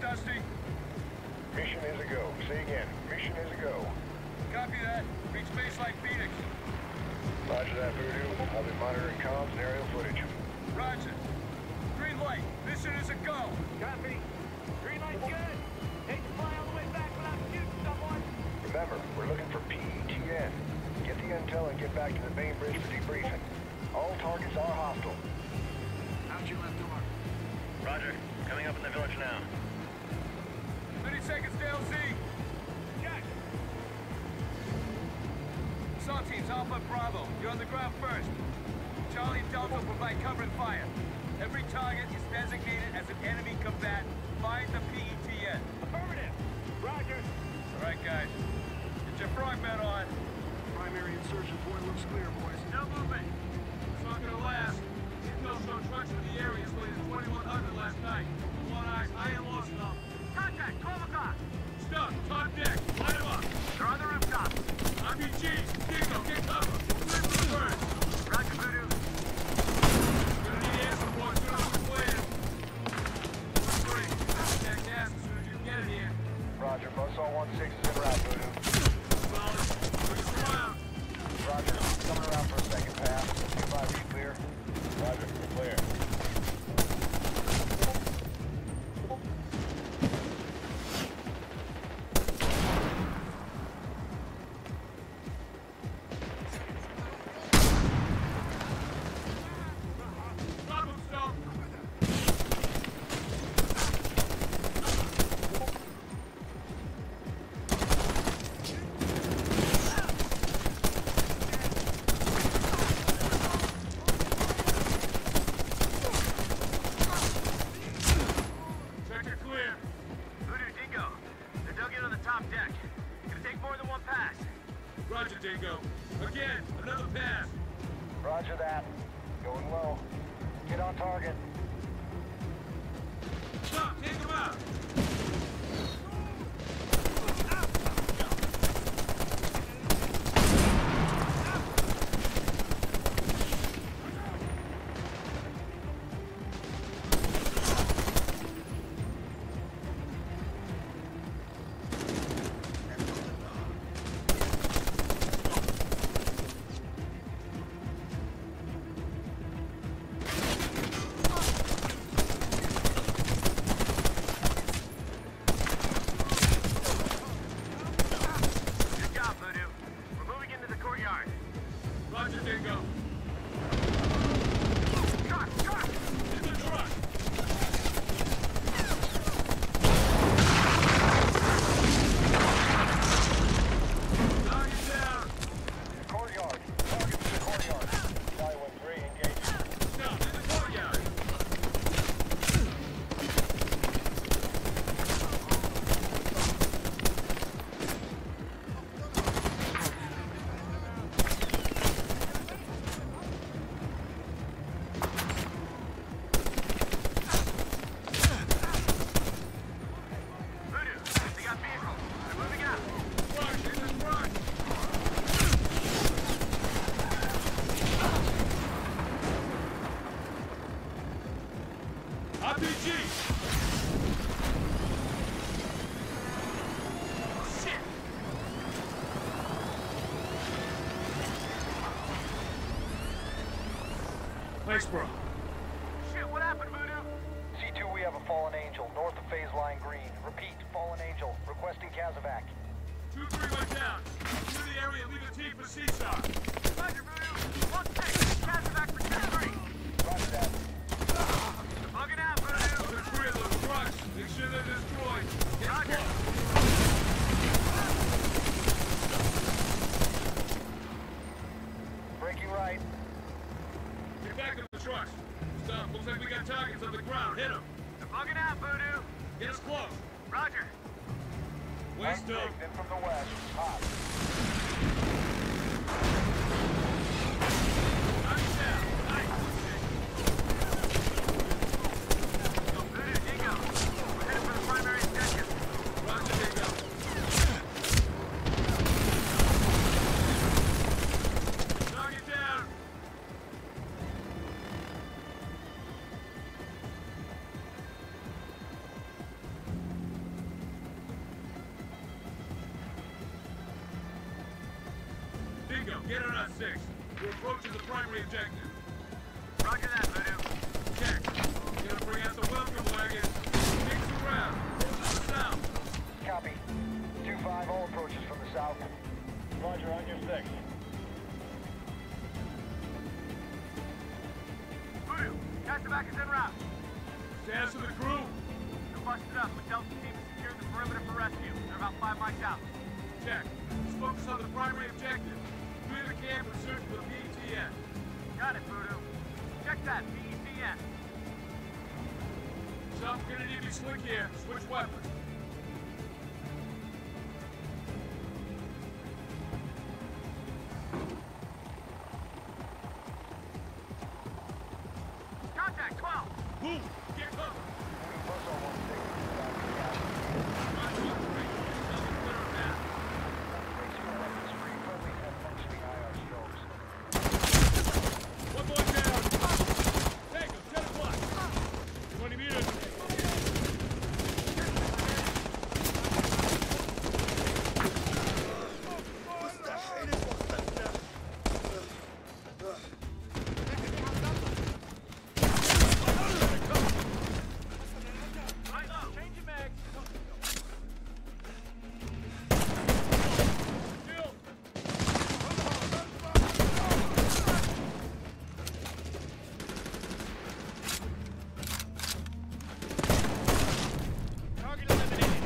Dusty? Mission is a go. Say again. Mission is a go. Copy that. Reach baseline Phoenix. Roger that, Voodoo. I'll be monitoring comms and aerial footage. Roger. Green light. Mission is a go. Copy. Green light's good. Hate to fly all the way back without shooting someone. Remember, we're looking for PETN. Get the intel and get back to the main bridge for debriefing. All targets are hostile. Out your left arm. Roger. Coming up in the village now. 30 seconds to LZ. Jack. Assault teams, Alpha Bravo. You're on the ground first. Charlie and Delta will provide cover and fire. Every target is designated as an enemy combatant. Find the PETN. Affirmative. Roger. All right, guys. Get your frogmen on. Primary insertion point looks clear, boys. No movement. It's not gonna last. Intel showed trucks in the area as late as 2100 last night. One eyes, I ain't lost enough. Contact, 12 o'clock. Stuff, top deck, light 'em up. They're on the rooftop. RPGs, Dingo, get cover. We're clear for the bird. Roger, Voodoo. Gonna need air support as soon as we clear. Three, contact gas as soon as you can get it here. Roger. Buzzsaw 16 is en route, Voodoo. Solid. Bring us around. Roger. Coming around for a second pass. 2-5, be clear. Roger. Clear. Drop 'em, Stone. Sector clear. Voodoo, Dingo. They're dug in on the top deck. Gonna take more than one pass. Roger, Dingo. Again, another pass. Roger that. Going low. Get on target. Stop, take him out. Good job, Voodoo. We're moving into the courtyard. Roger, Dingo. Truck! Truck! In the truck. Target down. Courtyard. Target to the courtyard. Charlie 1-3, engage. Stop, in the courtyard. Voodoo, they got vehicles. They're moving out. Truck, in the truck. RPG. Shit! Thanks, bro. Shit, what happened, Voodoo? C2, we have a fallen angel north of phase line green. Repeat, fallen angel. Requesting Casevac. 2-3 went down. Clear the area and leave a team for Seaside. Roger, Voodoo. 1-6. Casevac for 2-3. Roger that. They're bugging out, Voodoo. Other 3 of those trucks. Make sure they're destroyed. Get Roger. close. Breaking right. Get back to the trucks. Stop. Looks like we got targets on the ground. Hit them. They're bugging out, Voodoo. Get us close. Roger. Wait still. 1-6, in from the west. Hot. Target down. Nice. Voodoo, Dingo. We're headed for the primary objective. Roger, Dingo. Target down. Tango, get her on 6. We're approaching the primary objective. Roger that, Voodoo. Check. We're gonna bring out the welcome wagon. Take the ground. South. Copy. 2-5, all approaches from the south. Roger, on your 6. Voodoo, Castaback is en route. Status of the crew. They're busted up, but Delta team is securing the perimeter for rescue. They're about 5 miles out. Check. Let's focus on the primary objective. Clear the camp and search for the PETN. Got it, Voodoo. Check that, PETN. Some gonna need to be slick here. Switch weapons. Contact 12. Move! Get cover! Bus on 1-6. Roger, operate. Nothing clear of that. Weapons free, friendly, and functioning IR strobes. One more down. Tango, 10 o'clock. 20 meters. Right low. Change your mag. Still. Target eliminated.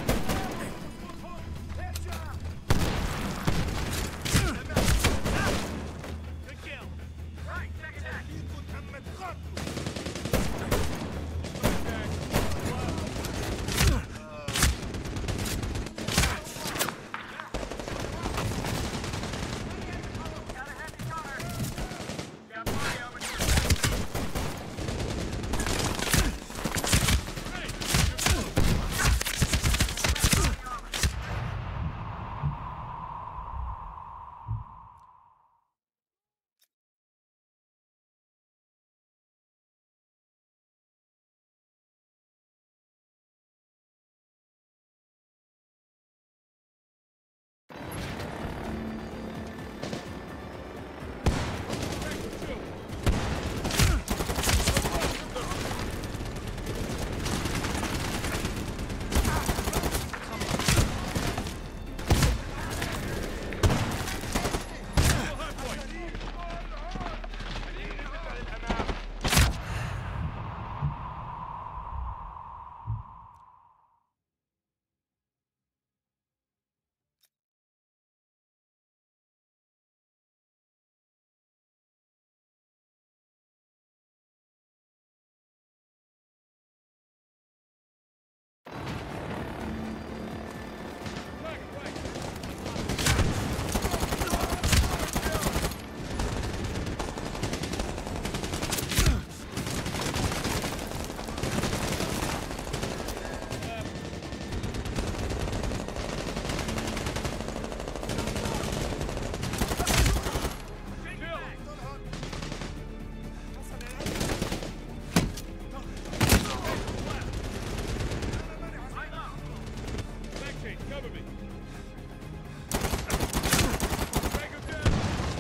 Good kill. Right, second act. Got a heavy gunner. Got body armor. Cover me. Tango down.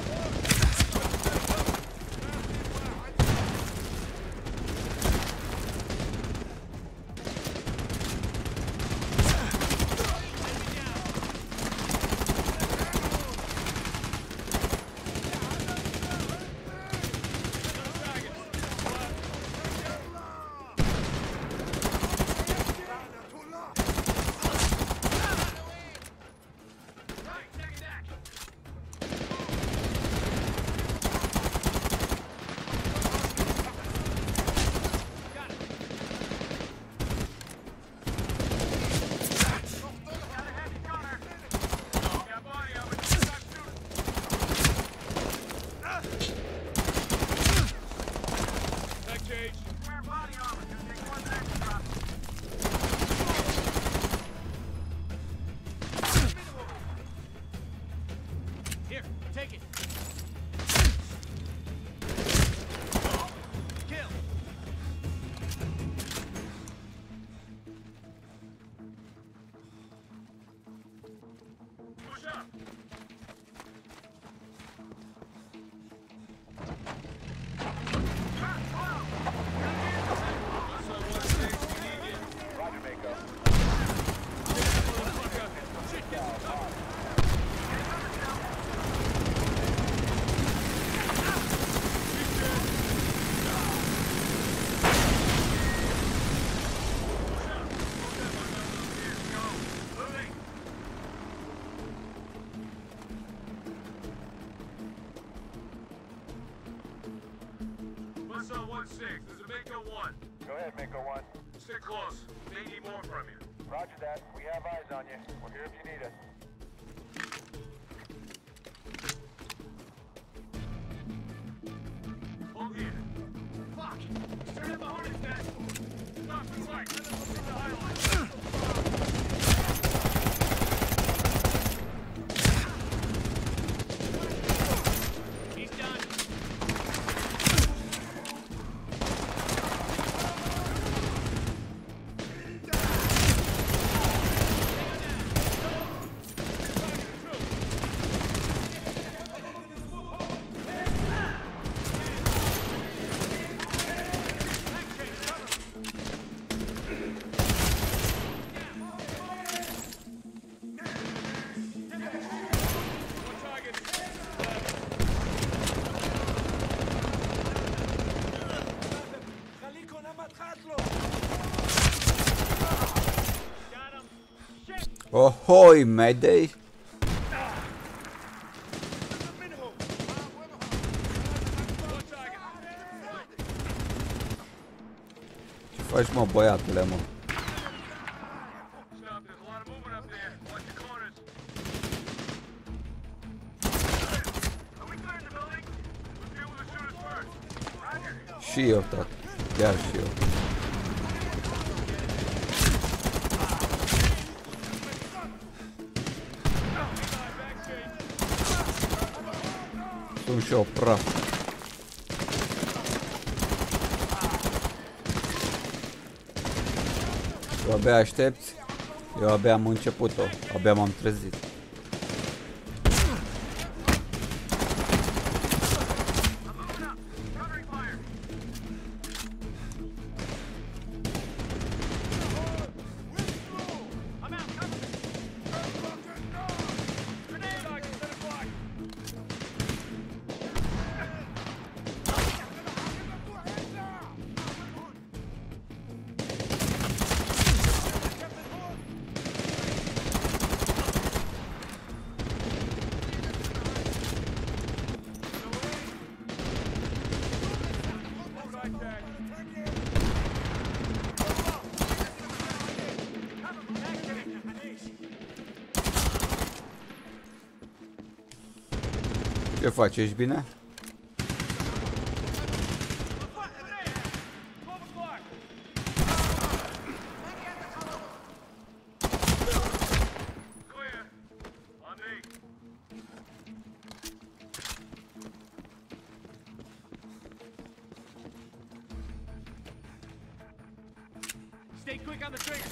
Here, take it. Kill. Push up. Hostile 1-6. This is Mako 1. Go ahead, Mako 1. Stick close. May need more from you. Roger that. We have eyes on you. We're here if you need us. Hold here. Fuck! Turn up the Hornet's nest! Stop the light! Let them look at the highlights! He's done! Ohoi, Mayday! Ce faci, mă, băiatule, mă? Și eu, tată. Chiar și eu. Sunt și eu praf. Tu abia aștepți? Eu abia am început-o. Abia m-am trezit. Ce faci? Ești bine? Stay quick on the trigger.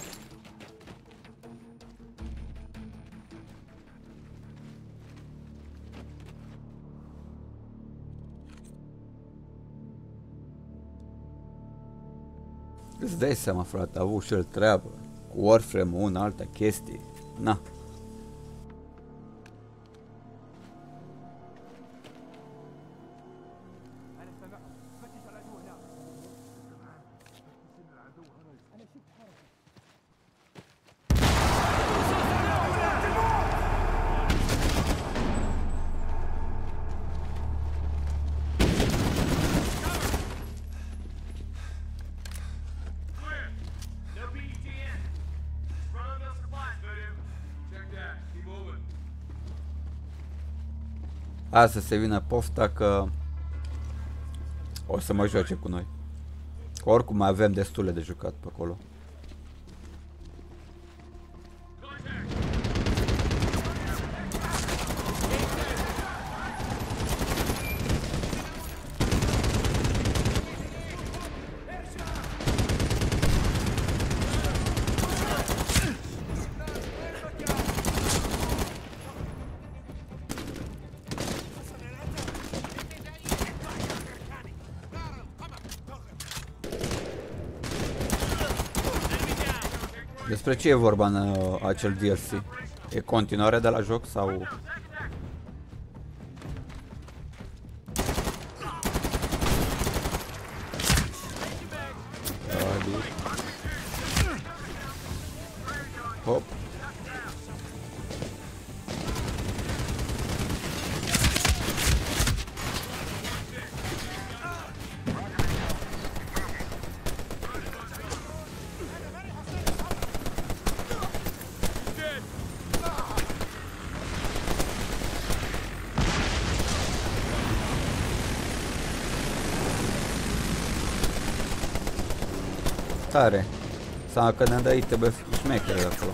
Îți dai seama, frate, a avut și el treabă cu Warframe-ul, una alta chestii. Na. Asta se vină pofta că o să mă joace cu noi. Oricum mai avem destule de jucat pe acolo. Despre ce e vorba în acel DLC? E continuare de la joc sau... Hop. tare. Seama că ne-am dat ei, trebuie șmechere acolo.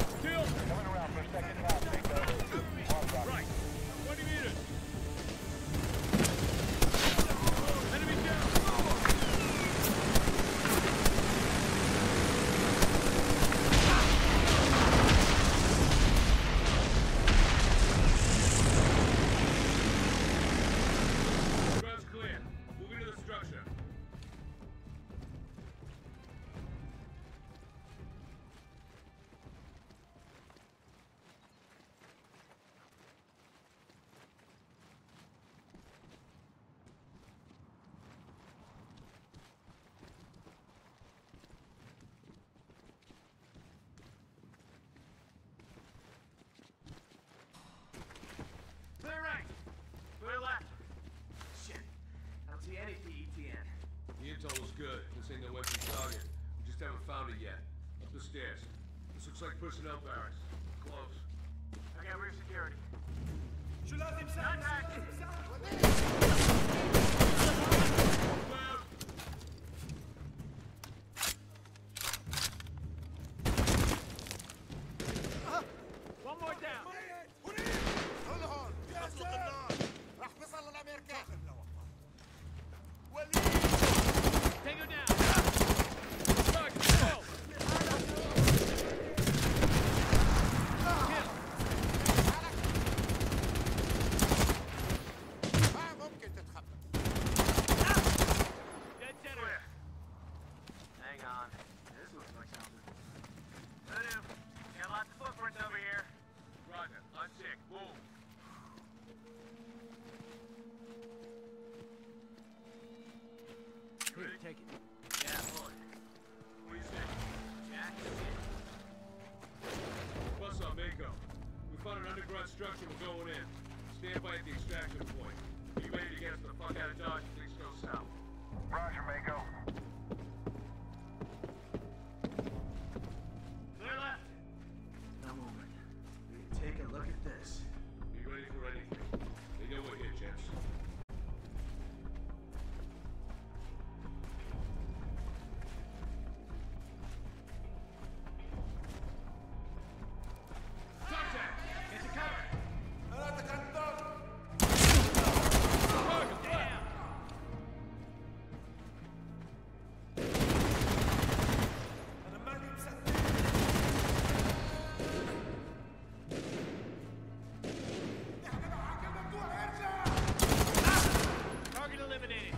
Clear right. Clear left. Shit. I don't see any PETN. The intel was good. This ain't no empty target. We just haven't found it yet. Up the stairs. This looks like personnel barracks. Close. I got rear security. Contact! One more down. Take her down. Target, go. Kill. Dead center. Hang on. This looks like something. Voodoo. Got lots of footprints over here. Roger. On sick. Move. Here, take it. Yeah, boy. What do you say? Jack, Bus on Mako. We found an underground structure. We're going in. Stand by at the extraction point. Be ready to get us the fuck out of Dodge if things go south. Roger, Mako. clear left. No movement. Take a look at this. Be ready for anything. They know we're here, gents. Contact! Get to cover. Damn. Target eliminated.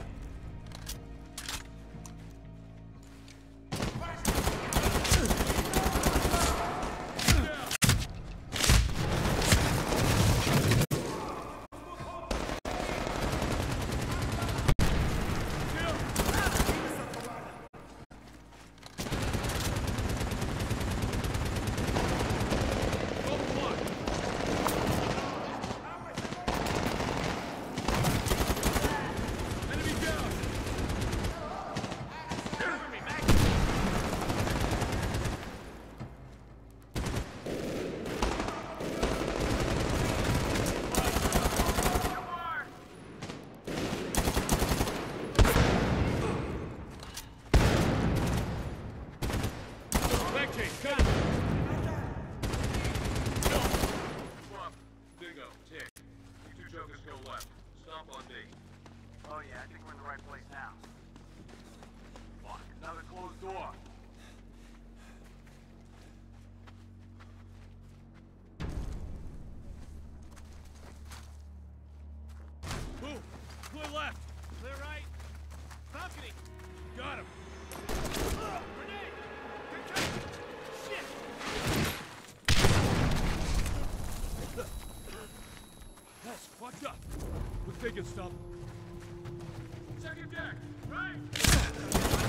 Enemy down. Cover me, Max. Two more. Back chain, cut it. Swap. Dingo. Tick. You two jokers go left. Stomp on D. Oh yeah, I think we're in the right place now. Fuck, another closed door. Move. Clear left. Clear right. Balcony. Got him. Grenade. Contact. Shit. That's fucked up. We're thinking stuff. Second deck. Right.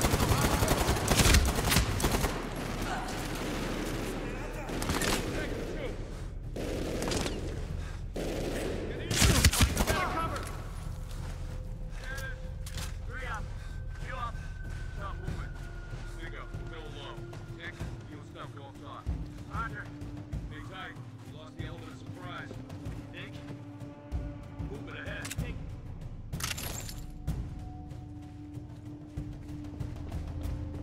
Second two. Got cover. Three up. Two up. Stop moving. Dingo. Go low. Tick. You and stuff go up top. Roger. Stay tight. You lost the element of surprise. Dick. Movement ahead. Dick.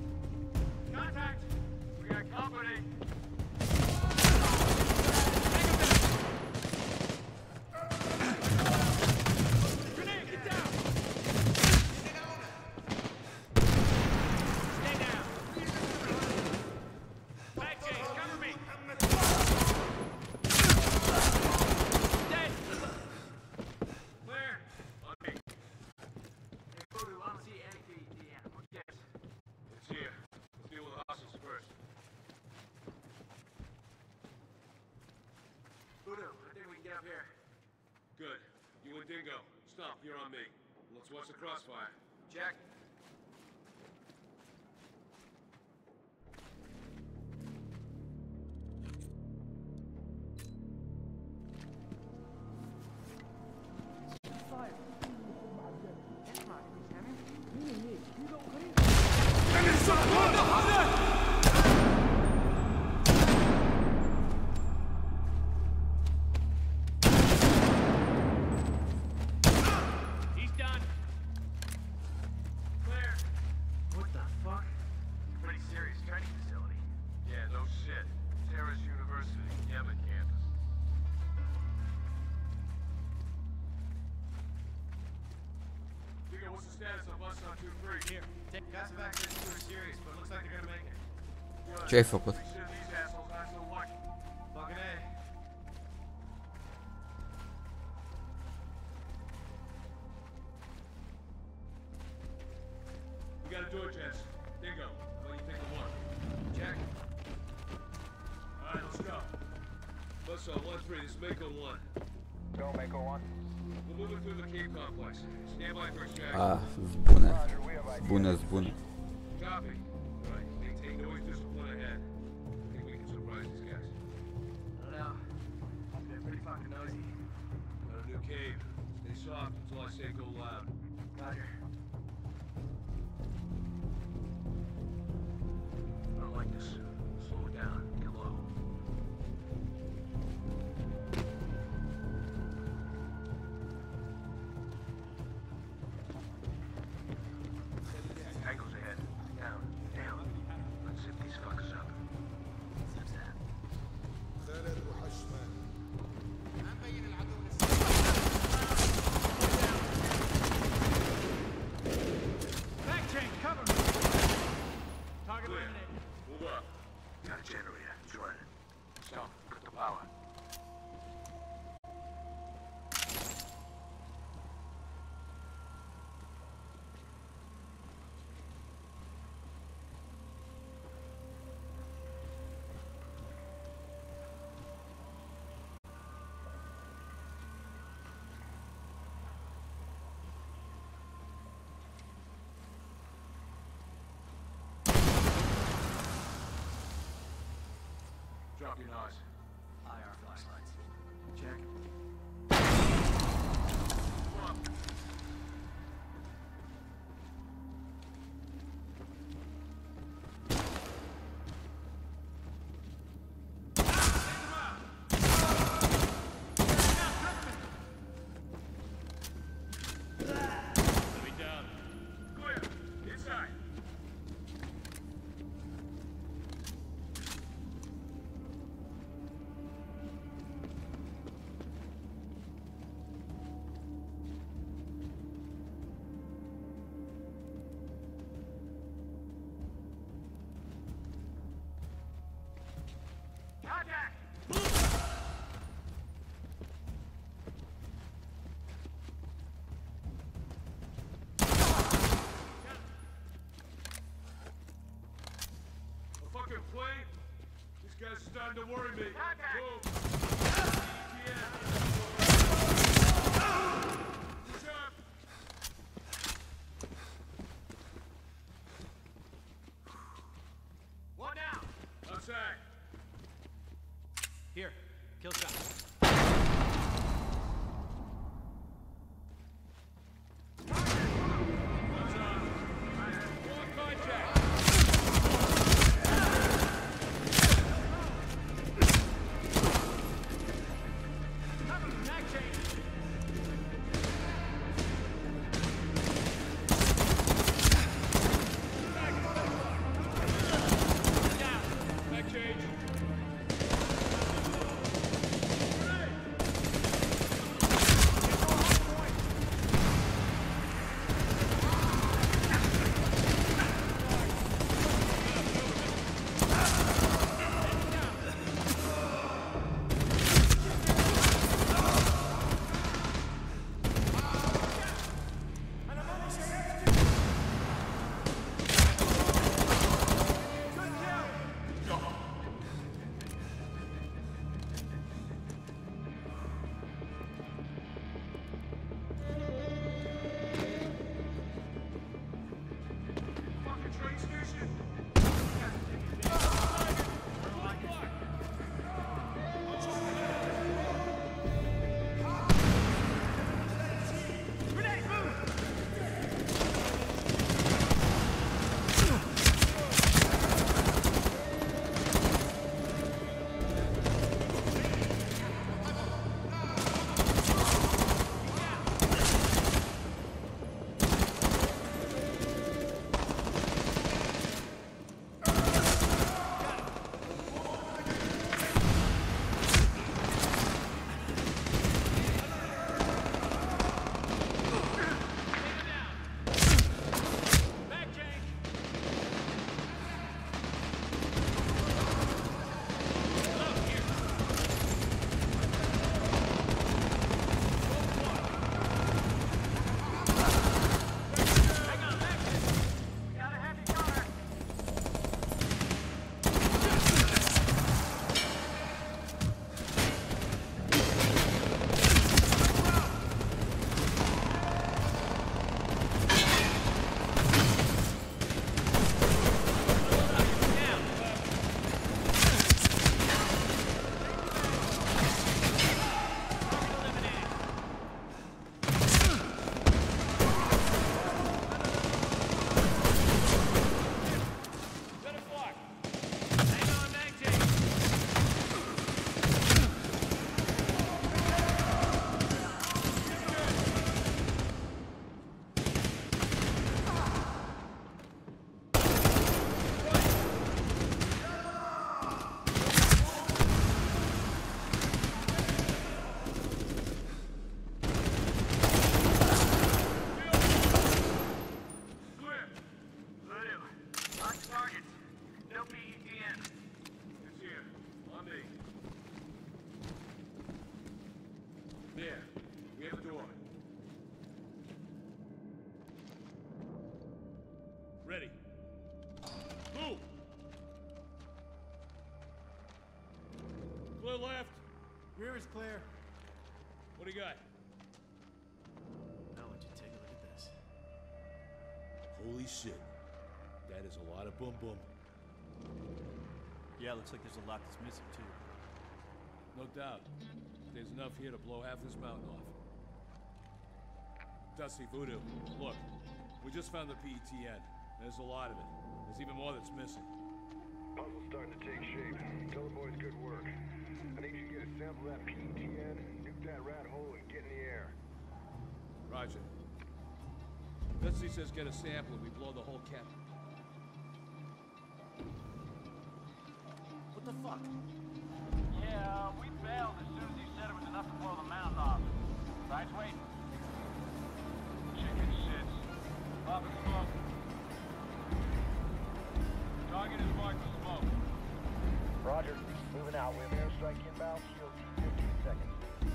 Dingo. Stop, you're on me. Let's watch the crossfire. Check. He's done. Clear. What the fuck? Pretty serious training facility. Yeah, no shit. Terrace University, Yemen campus. Digger, what's the status of bus on 2-3? Here. Got some access to it serious, but looks like they're gonna make it. Ce ai făcut? Make sure these assholes aren't so lucky. Fucking A. We got a door, gents. Dingo, what do you think of one? Check. Alright, let's go. Bus on 1-3, this is Mako 1. Go, Mako 1. We're moving through the cave complex. Stand by for extraction. A, zbune. Roger, we have ideas. Zbune, zbune. Copy. Alright, maintain noise discipline ahead. I think we can surprise these guys. I don't know. They're pretty fucking noisy. Got a new cave. Stay soft until I say go loud. Roger. I don't like this. Slow it down. Get low. Angles ahead. Down. Down. Let's zip these fuckers up. Zip that. Back chain, cover me! Target Clear. eliminated. Move up. Got a generator. It's running. Stop. Cut the power. Drop your nose. IR flashlights. Check. Come on. Enemy down. Clear. Inside. A fucking plane? These guys are starting to worry me. Move. Sharp. One down. Outside. Here. Kill shot. One contact. Ready. Move! Clear left. Rear is clear. What do you got? Now let you take a look at this. Holy shit. That is a lot of boom boom. Yeah, looks like there's a lot that's missing too. No doubt. There's enough here to blow half this mountain off. Dusty, Voodoo, look. We just found the PETN. There's a lot of it. There's even more that's missing. Puzzle's starting to take shape. Tell the boys good work. I need you to get a sample of that PETN, nuke that rat hole, and get in the air. Roger. Dusty says get a sample and we blow the whole cap. What the fuck? Yeah, we bailed as soon as he said it was enough to blow the mountain off. Side's waiting. Chicken shits. Up in smoke. Target is marked for smoke. Roger. Moving out. We have airstrike inbound. Shield 15 seconds.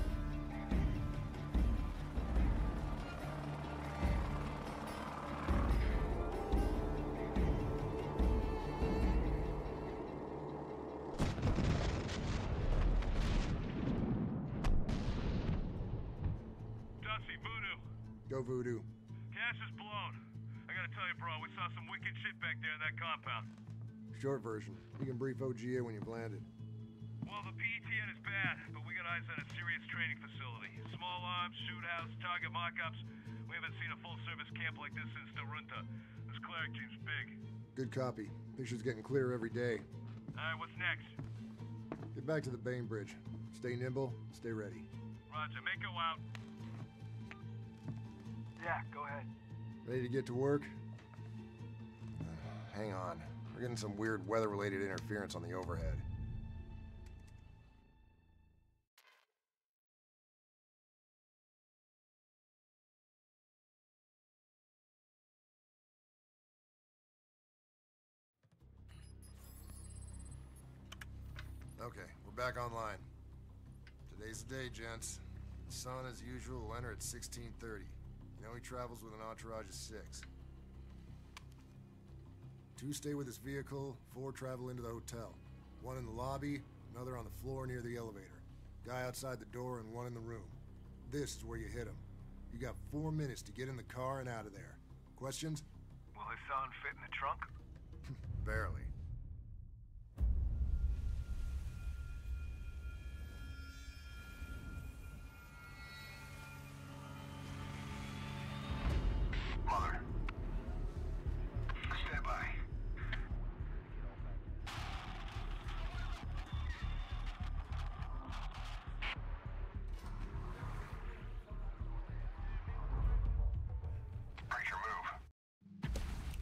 Dusty, Voodoo. Go Voodoo. Gas is blown. I gotta tell you, bro, we saw some wicked shit back there in that compound. Short version. You can brief OGA when you've landed. Well, the PETN is bad, but we got eyes on a serious training facility. Small arms, shoot house, target mock-ups. We haven't seen a full-service camp like this since Narunta. This cleric team's big. Good copy. Picture's getting clearer every day. Alright, what's next? Get back to the Bainbridge. Stay nimble, stay ready. Roger, Mako out. Yeah, go ahead. Ready to get to work? Hang on. We're getting some weird weather-related interference on the overhead. Okay, we're back online. Today's the day, gents. The sun, as usual, will enter at 16:30. You know he travels with an entourage of 6. 2 stay with his vehicle, 4 travel into the hotel. 1 in the lobby, another on the floor near the elevator. Guy outside the door and 1 in the room. This is where you hit him. You got 4 minutes to get in the car and out of there. Questions? Will Hassan fit in the trunk? Barely. Mother. Stand by. Preacher, move.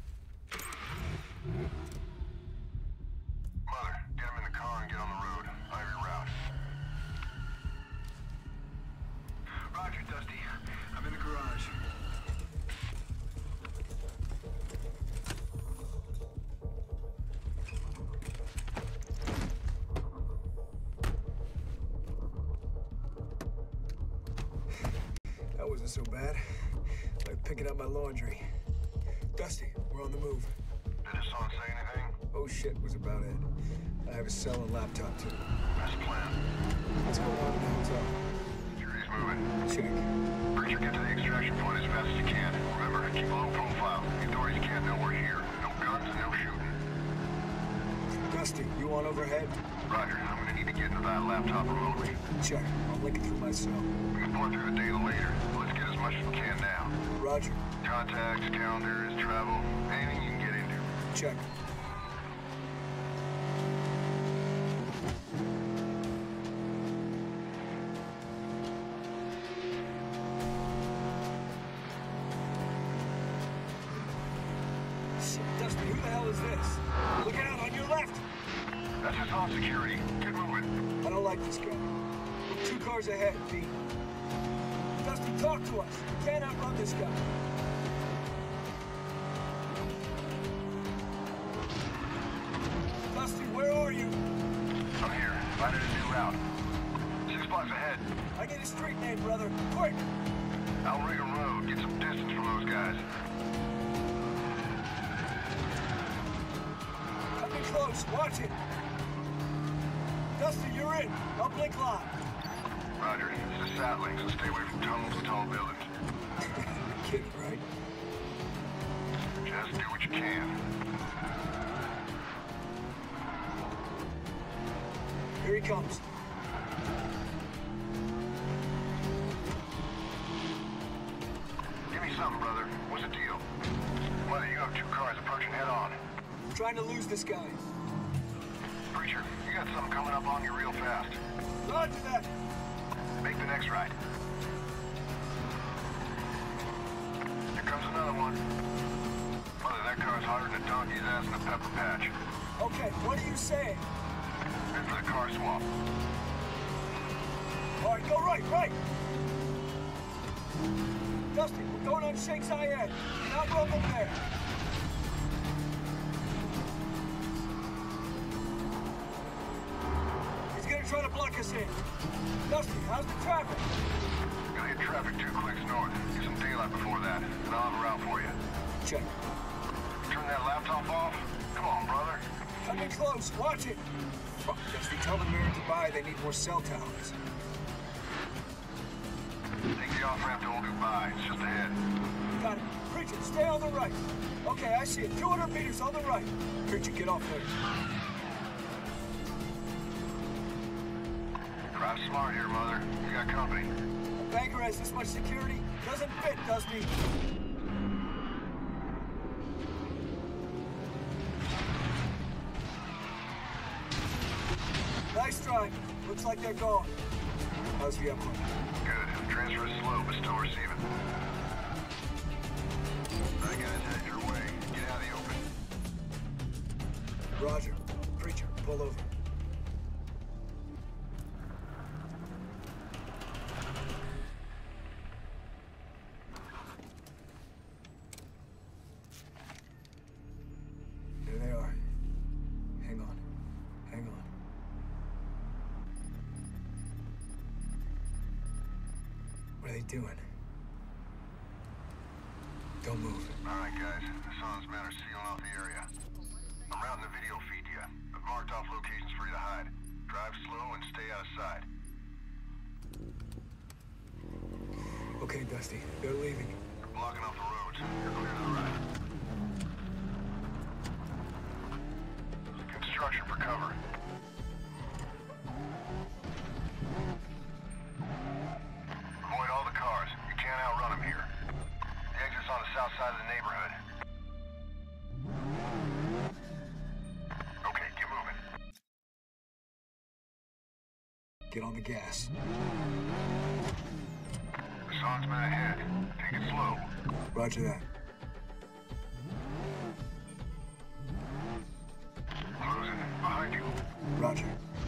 Mother, get him in the car and get on the road. I have your route. Roger, Dusty. I'm in the garage. That wasn't so bad. Like picking up my laundry. Dusty, we're on the move. Did Hassan say anything? Oh shit was about it. I have a cell and laptop too. Best plan. What's going on in the hotel? Security's moving. Check. Preacher, get to the extraction point as fast as you can. Remember, keep low profile. The authorities can't know we're here. No guns, no shooting. Dusty, you on overhead? Roger, I'm gonna need to get into that laptop remotely. Check. I'll link it through my cell. We can pour through the data later. Let's get as much as we can now. Roger. Contacts, calendars, travel, anything you can get into. Check. Shit, Dusty, who the hell is this? Look out, on your left! That's Hassan security. Get moving. I don't like this guy. We're 2 cars ahead, Pete. Dusty, talk to us. You can't outrun this guy. Dusty, where are you? I'm here. Finding a new route. 6 blocks ahead. I need a street name, brother. Quick! Alriga Road. Get some distance from those guys. watch it. Dusty, you're in. Don't blink long. Roger. This is Satling, so stay away from tunnels and tall buildings. Kidding, right? Just do what you can. Here he comes. Give me something, brother. What's the deal? Mother, you have two cars approaching head-on. I'm trying to lose this guy. Preacher, you got something coming up on you real fast. Roger that. Make the next right. Here comes another one. Mother, that car's hotter than a donkey's ass in a pepper patch. Okay, what are you saying? Head for the car swap. All right, go right. Dusty, we're going on Sheikh Zayed. Not wrong up there. He's gonna try to block us in. Dusty, how's the traffic? Gonna hit traffic 2 clicks north. Get some daylight before that, and I'll have a route for you. Check. Turn that laptop off? Come on, brother. Coming close. Watch it. Fuck, Dusty, tell the mayor in Dubai they need more cell towers. Take the off-ramp to Old Dubai. It's just ahead. Got it. Preacher, stay on the right. Okay, I see it. 200 meters on the right. Preacher, get off there. Drive smart here, Mother. You got company. A banker has this much security? Doesn't fit, Dusty. Nice drive. Looks like they're gone. How's the upload? Good. Transfer is slow, but still receiving. Right, guys, head your way. Get out of the open. Roger. Preacher, pull over. There they are. Hang on. What are they doing? Don't move. All right, guys. Hassan's men are sealing off the area. I'm routing the video feed to you. I've marked off locations for you to hide. Drive slow and stay out of sight. Okay, Dusty. They're leaving. They're blocking off the roads. You're clear to the right. Construction for cover. Avoid all the cars. You can't outrun them here. The exit's on the south side of the neighborhood. Okay, get moving. Get on the gas. Hassan's men ahead. Take it slow. Roger that. Closing. Behind you. Roger.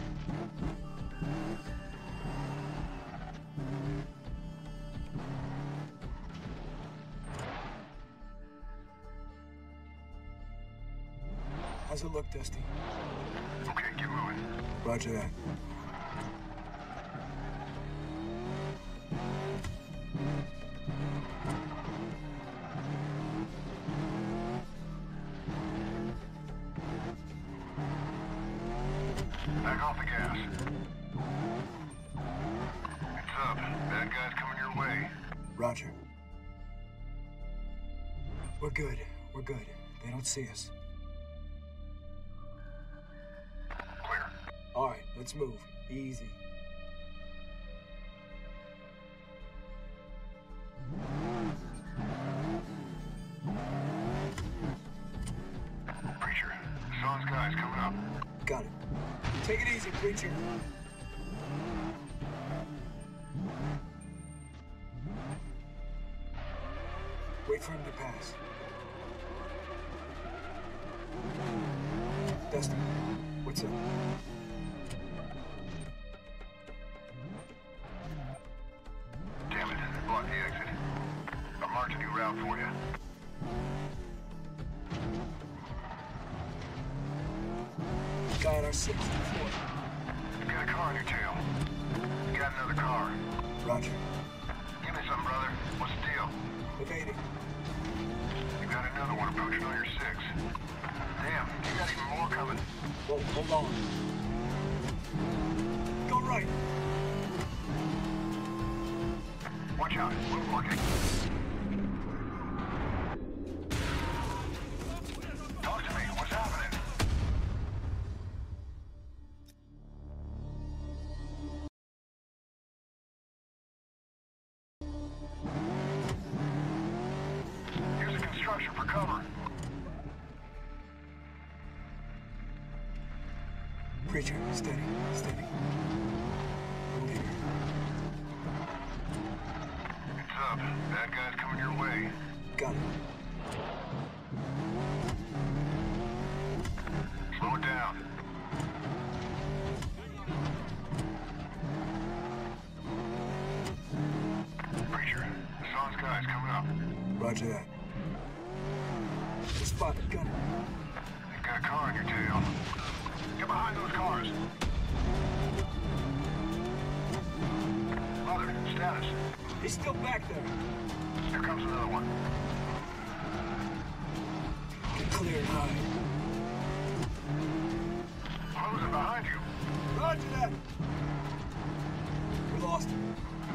How's it look, Dusty? Okay, get moving. Roger that. Back off the gas. It's up. Bad guys coming your way. Roger. We're good. They don't see us. Clear. All right, let's move. Easy. Preacher, Hassan's guys coming up. Got it. Take it easy, Preacher. Wait for him to pass. Dusty, what's up? Damn it, they blocked the exit. I've marked a new route for you. Guy on our 6th floor. You got a car on your tail. You got another car. Roger. Give me something, brother. What's the deal? Evading. You got another one approaching on your 6. Damn, you got even more coming. Whoa, hold on. Go right. Watch out. Move looking. Talk to me. What's happening? Here's a construction for cover. Preacher, steady, steady. Hold here. It's up. Bad guys coming your way. Got it. Slow it down. Preacher, Hassan's guys coming up. Roger that. Spotted, got it. You've got a car on your tail. Get behind those cars. Mother, status. He's still back there. Here comes another one. Get clear and hide. Closing behind you. Roger that. We lost him.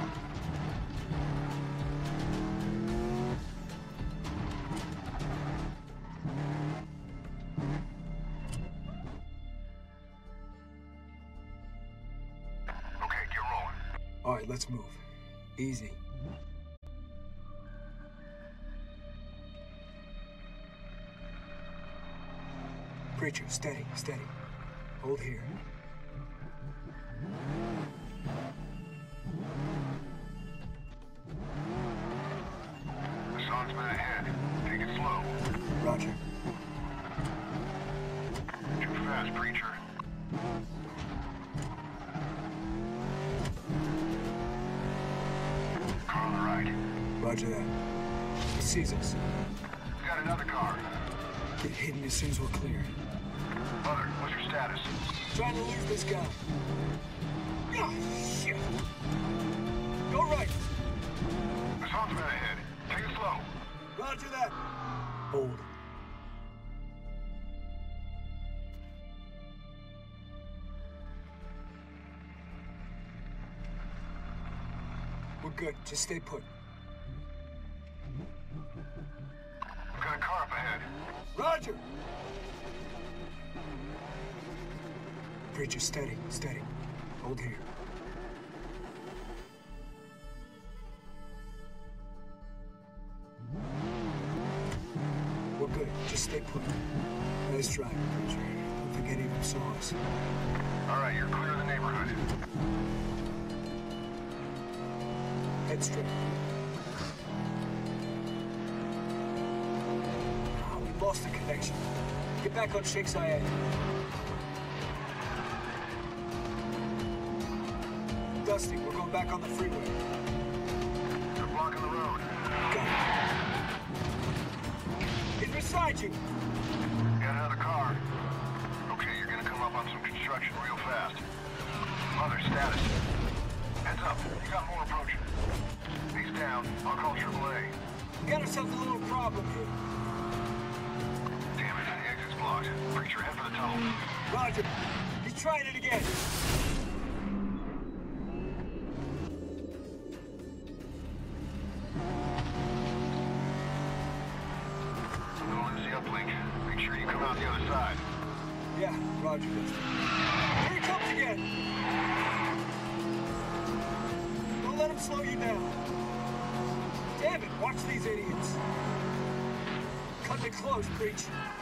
Okay, get rolling. All right, let's move. Easy. Preacher, steady, steady. Hold here. Hassan's man ahead. Take it slow. Roger. Too fast, Preacher. Car on the right. Roger that. He sees us. We got another car. Get hidden as soon as we're clear. Mother, what's your status? Trying to lose this guy. Oh, shit. Go right. Hassan's man ahead. Take it slow. Roger that. Hold. We're good. Just stay put. We've got a car up ahead. Roger. Preacher, steady, steady. Hold here. We're good. Just stay put. Nice try, Preacher. Don't think any of them saw us. All right, you're clear of the neighborhood. Head straight. Oh, we lost the connection. Get back on Sheikh Zayed. Dusty, we're going back on the freeway. They're blocking the road. Got it. He's beside you. Got another car. Okay, you're gonna come up on some construction real fast. Mother, status. Heads up, you got more approaching. He's down. I'll call AAA. We got ourselves a little problem here. Damn it, the exit's blocked. Preacher, head for the tunnel. Roger. He's trying it again. Going to the uplink. Make sure you come out the other side. Yeah, Roger. Here he comes again. Don't let him slow you down. Damn it, watch these idiots. Cut it close, Preach.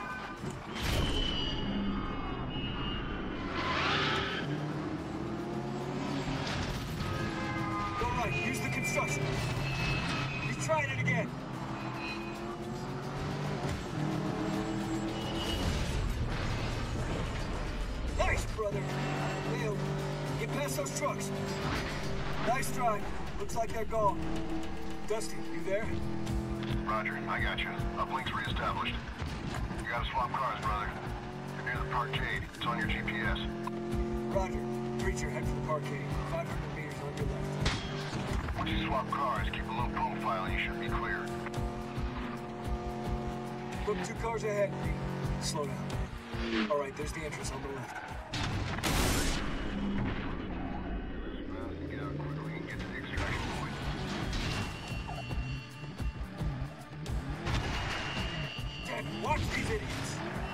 Go right, use the construction. He's trying it again. Nice, brother. Leo, get past those trucks. Nice try. Looks like they're gone. Dusty, you there? Roger, I got you. Uplink's reestablished. You gotta swap cars, brother. You're near the parkade. It's on your GPS. Roger. Preacher, head for the parkade. 500 meters on your left. Once you swap cars, keep a low profile and you should be clear. Look 2 cars ahead. Slow down. All right, there's the entrance on the left. Get out quickly and get to the extraction point. Damn, watch these idiots.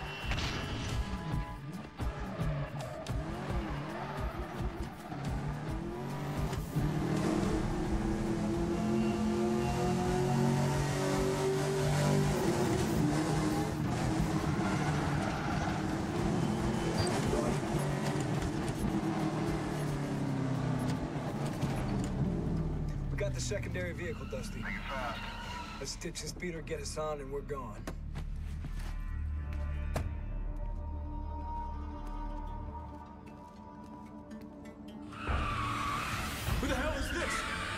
We got the secondary vehicle, Dusty. Make it fast. Let's ditch this beater, get us on, and we're gone. Who the hell is this?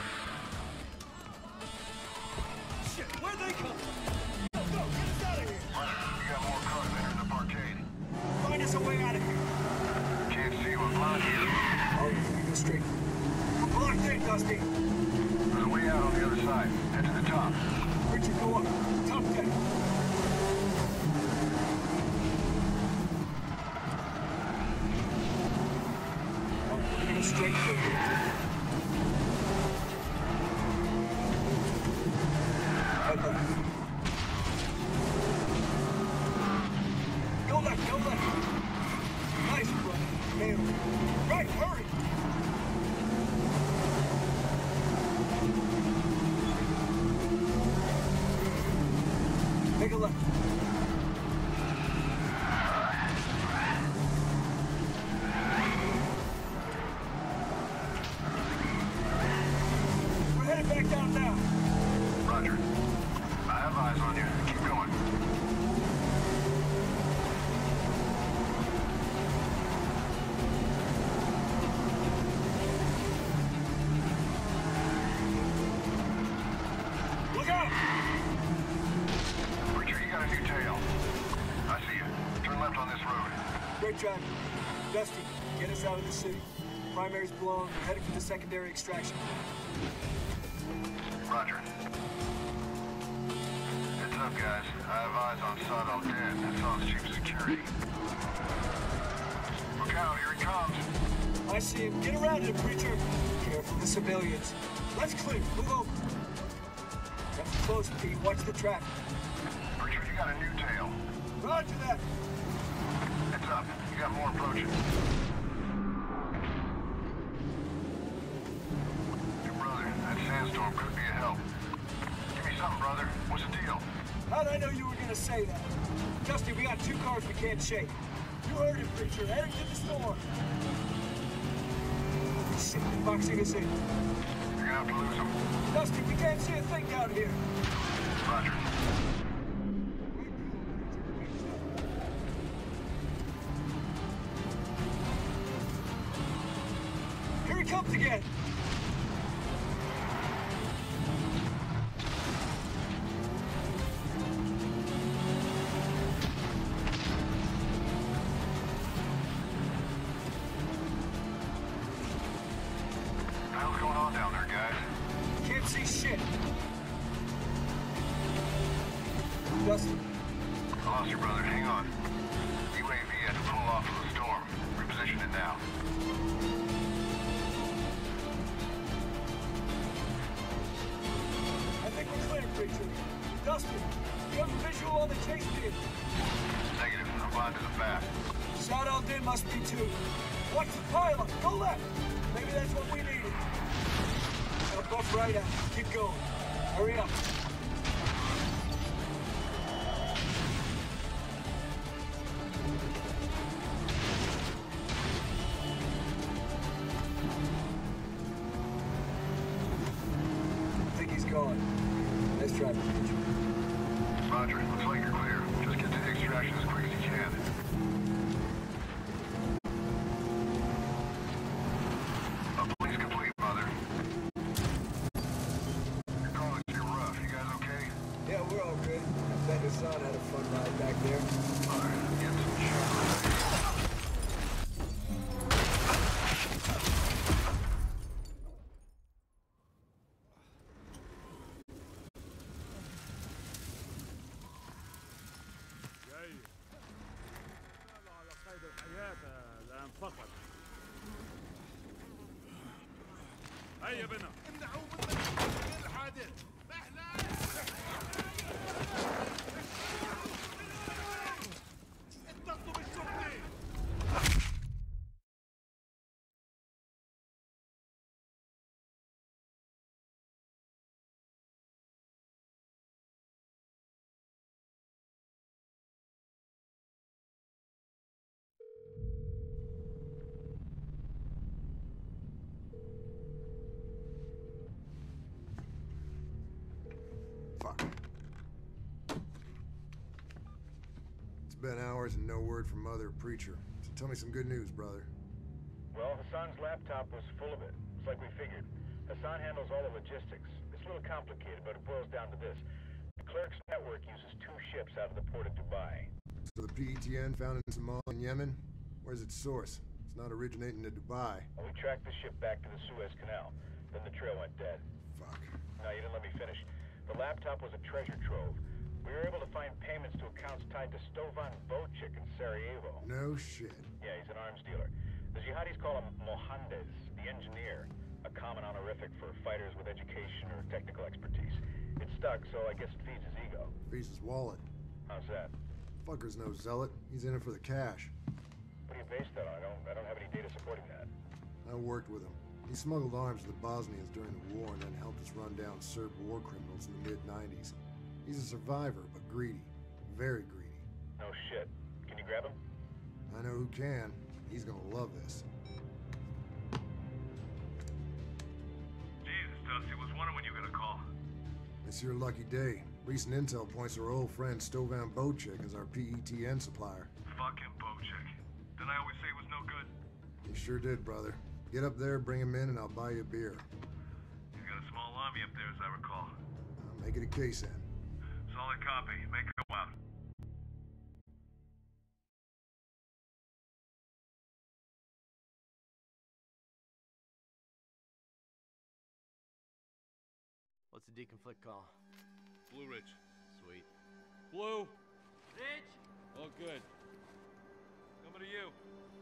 Shit, where'd they come from? Go, get us out of here! You got more cars entering the parkade. Find us a way out of here. Can't see what block here. Oh, you go straight. We're blocked in, Dusty. There's a way out on the other side. Head to the top. Richard, go up. Top deck. Oh, we're gonna go straight through here. Head left. Go left, go left. Nice, brother. Nailed it. Right, hurry. Take a look. We're headed back down now. Roger. I have eyes on you. Keep going. Look out! Richard, you got a new tail. I see you. Turn left on this road. Great driving. Dusty, get us out of the city. Primary's blown. We're headed for the secondary extraction. Roger. Heads up, guys. I have eyes on Saad al-Din. That's Assad's chief security. Look out, here he comes. I see him. Get around him, preacher. Careful the civilians. Let's clear. Move over. That's close, Pete. Watch the traffic. Richard, you got a new tail. Roger that. Heads up. You got more approaching. Hey, brother, that sandstorm could be a help. Give me something, brother. What's the deal? How'd I know you were gonna say that? Dusty, we got two cars we can't shake. You heard it, preacher. Heading to the storm. Shit, they're boxing us in. You're gonna have to lose him. Dusty, we can't see a thing down here. Roger. Here he comes again. What the hell's going on down there, guys? Can't see shit. Dusty, I lost you, brother. Hang on. UAV had to pull off of the storm. Reposition it now. I think we're clear, preacher. Dusty, you have a visual on the chase vehicle. Negative. I'm blind to the fast. Saad al-Din must be too. Watch the pilot. Go left. Maybe that's what we needed. Now buff right out. Keep going. Hurry up. I think he's gone. Nice driving, preacher. Roger. Looks like you're clear. Just get to the extraction as quick as you can. Police complete, mother. Your car looks too rough. You guys okay? Yeah, we're all good. I bet Hassan had a fun ride back there. Mother, get some shit. جاية بنا. امنعوه من الحادث. اتصلوا بالشرطة. Fuck. It's been hours and no word from Mother Preacher. So tell me some good news, brother. Well, Hassan's laptop was full of it. It's like we figured. Hassan handles all the logistics. It's a little complicated, but it boils down to this. The clerk's network uses 2 ships out of the port of Dubai. So the PETN found in Somalia and Yemen? Where's its source? It's not originating in Dubai. Well, we tracked the ship back to the Suez Canal. Then the trail went dead. Fuck. No, you didn't let me finish. The laptop was a treasure trove. We were able to find payments to accounts tied to Stovan Bocic in Sarajevo. No shit. Yeah, he's an arms dealer. The jihadis call him Mohandes, the engineer, a common honorific for fighters with education or technical expertise. It stuck, so I guess it feeds his ego. Feeds his wallet. How's that? Fucker's no zealot. He's in it for the cash. What do you base that on? I don't have any data supporting that. I worked with him. He smuggled arms to the Bosnians during the war and then helped us run down Serb war criminals in the mid-90s. He's a survivor, but greedy. Very greedy. No shit. Can you grab him? I know who can. He's gonna love this. Jesus, Dusty, was wondering when you were gonna call. It's your lucky day. Recent intel points to our old friend Stovan Bocic as our PETN supplier. Fucking Bocic. Didn't I always say he was no good? You sure did, brother. Get up there, bring him in, and I'll buy you a beer. He's got a small army up there, as I recall. I'll make it a case then. Solid copy. Make it go out. What's the deconflict call? Blue Ridge. Sweet. Blue. Ridge! All good. Coming to you.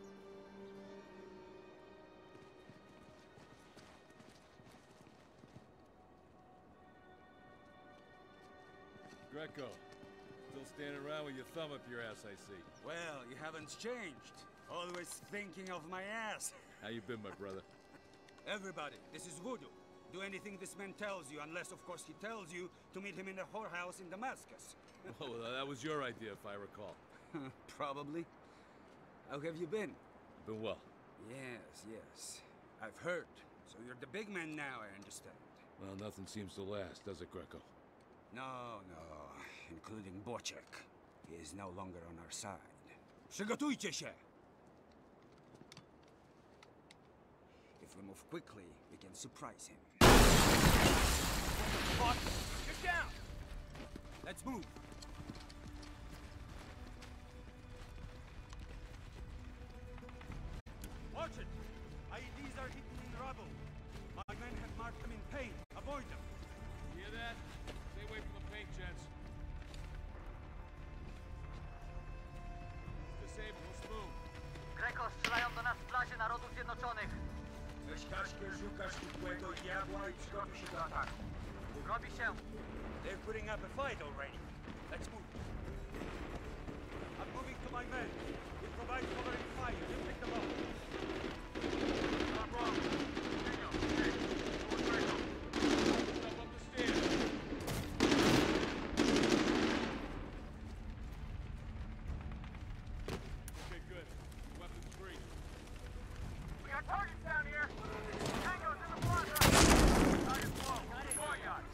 Greco. Still standing around with your thumb up your ass, I see. Well, you haven't changed. Always thinking of my ass. How you been, my brother? Everybody, this is Voodoo. Do anything this man tells you, unless, of course, he tells you to meet him in the whorehouse in Damascus. Well, that was your idea, if I recall. Probably. How have you been? Been well. Yes, yes. I've heard. So you're the big man now, I understand. Well, nothing seems to last, does it, Greco? No, no. Including Bocic. He is no longer on our side. Przygotujcie się! If we move quickly, we can surprise him. Fuck! Get down! Let's move! Watch it! IEDs are hidden in rubble. My men have marked them in paint. Avoid them. Hear that? Stay away from the paint, gents. Disable, let's move. Greco, strzelają do nas w plazie Narodów Zjednoczonych. Weź kaszkę, szukasz kukłego diabła i przygotuj się do ataku. Robi się. They're putting up a fight already. Let's move. I'm moving to my men. We provide covering fire. You pick them up. Not wrong. Daniel, hey, towards Greco. Step up the stairs. Okay, good. Weapons free. We got targets down here. Tango's in the plaza. Target's low. Courtyard.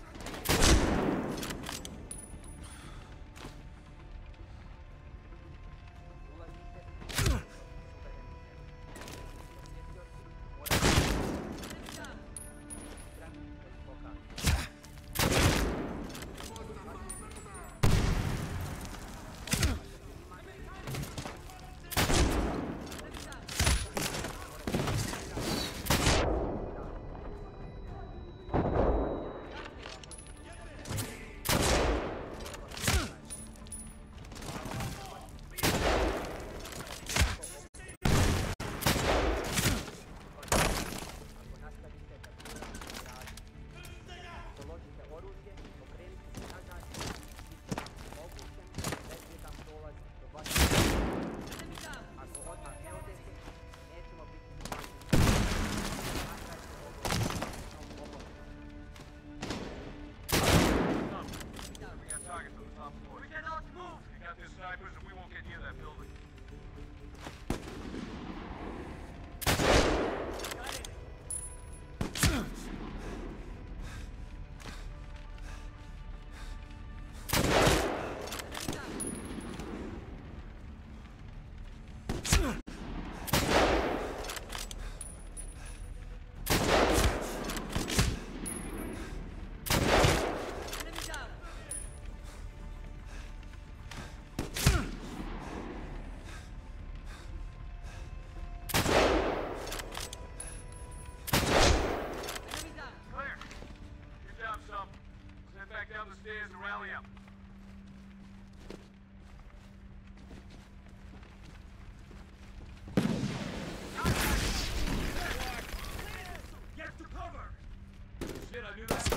snipers and we won't get near that building. Down the stairs and rally up. Get to cover! Shit, I knew that.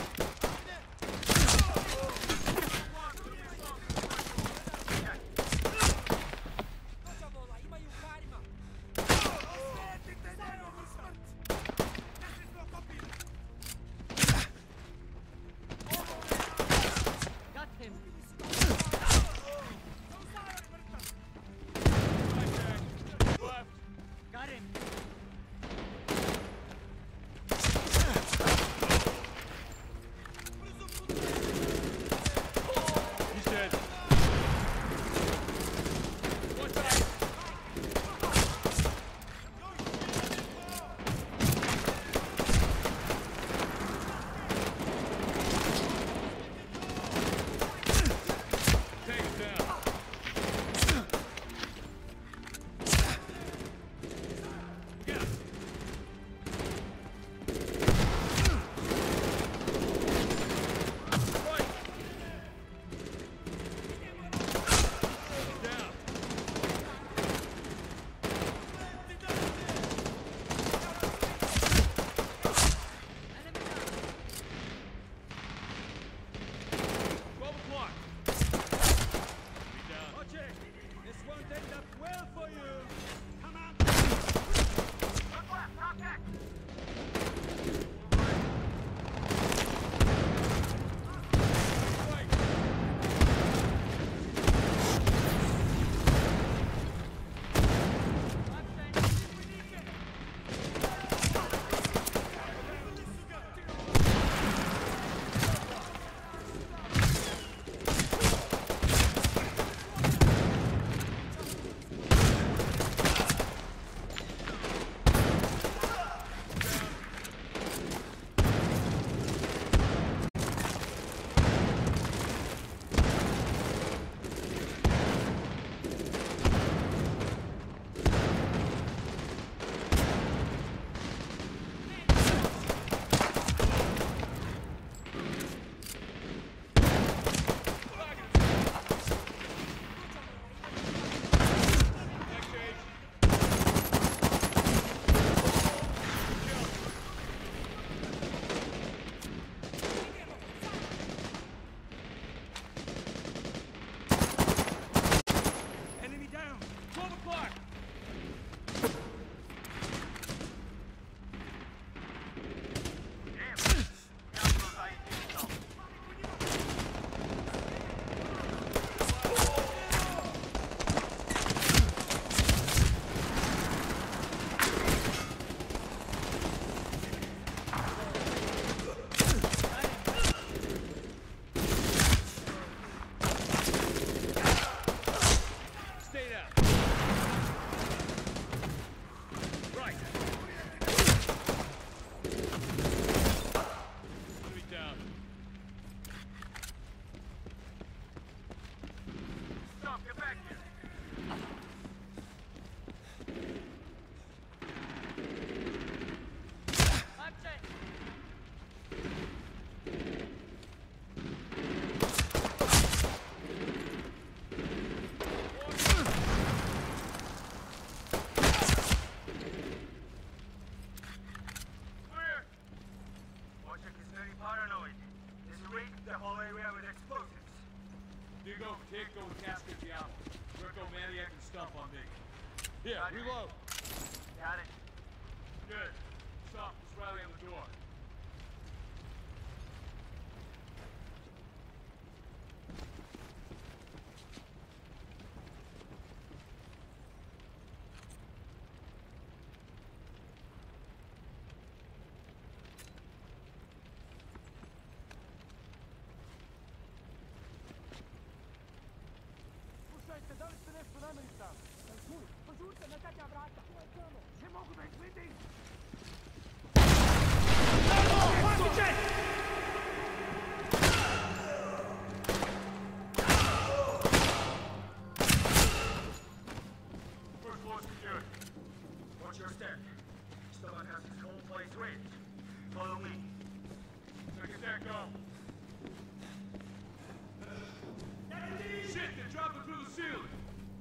Diego, Diego with Casca Diablo. Rico, Maniac, and Stump on me. Here, reload. Got it. Good. Stump, let's rally on the door. First floor secured. Watch your step. Someone has his whole place raided. Follow me. Second deck, go. Shit, they're dropping through the ceiling.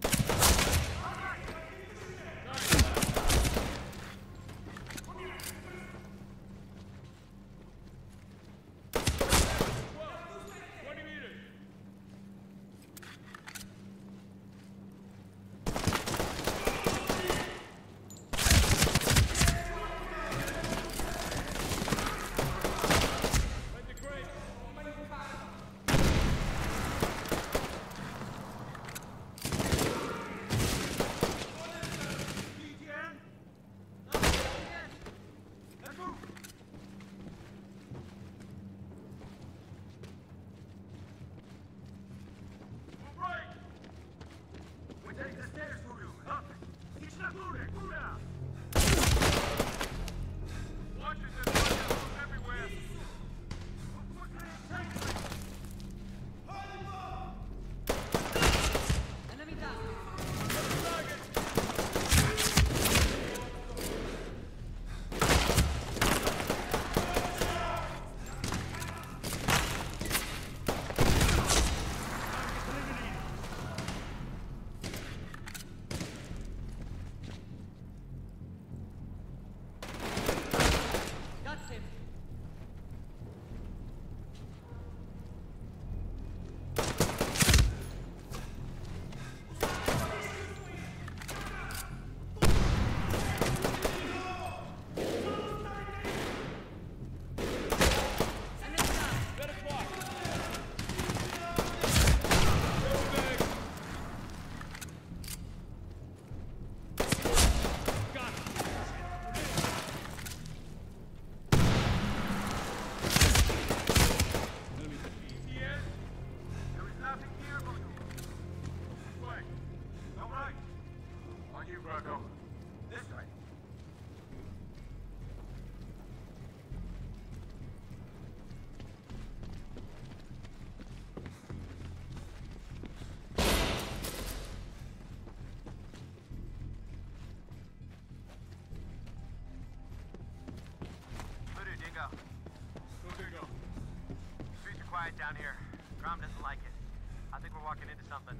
Down here. Grom doesn't like it. I think we're walking into something.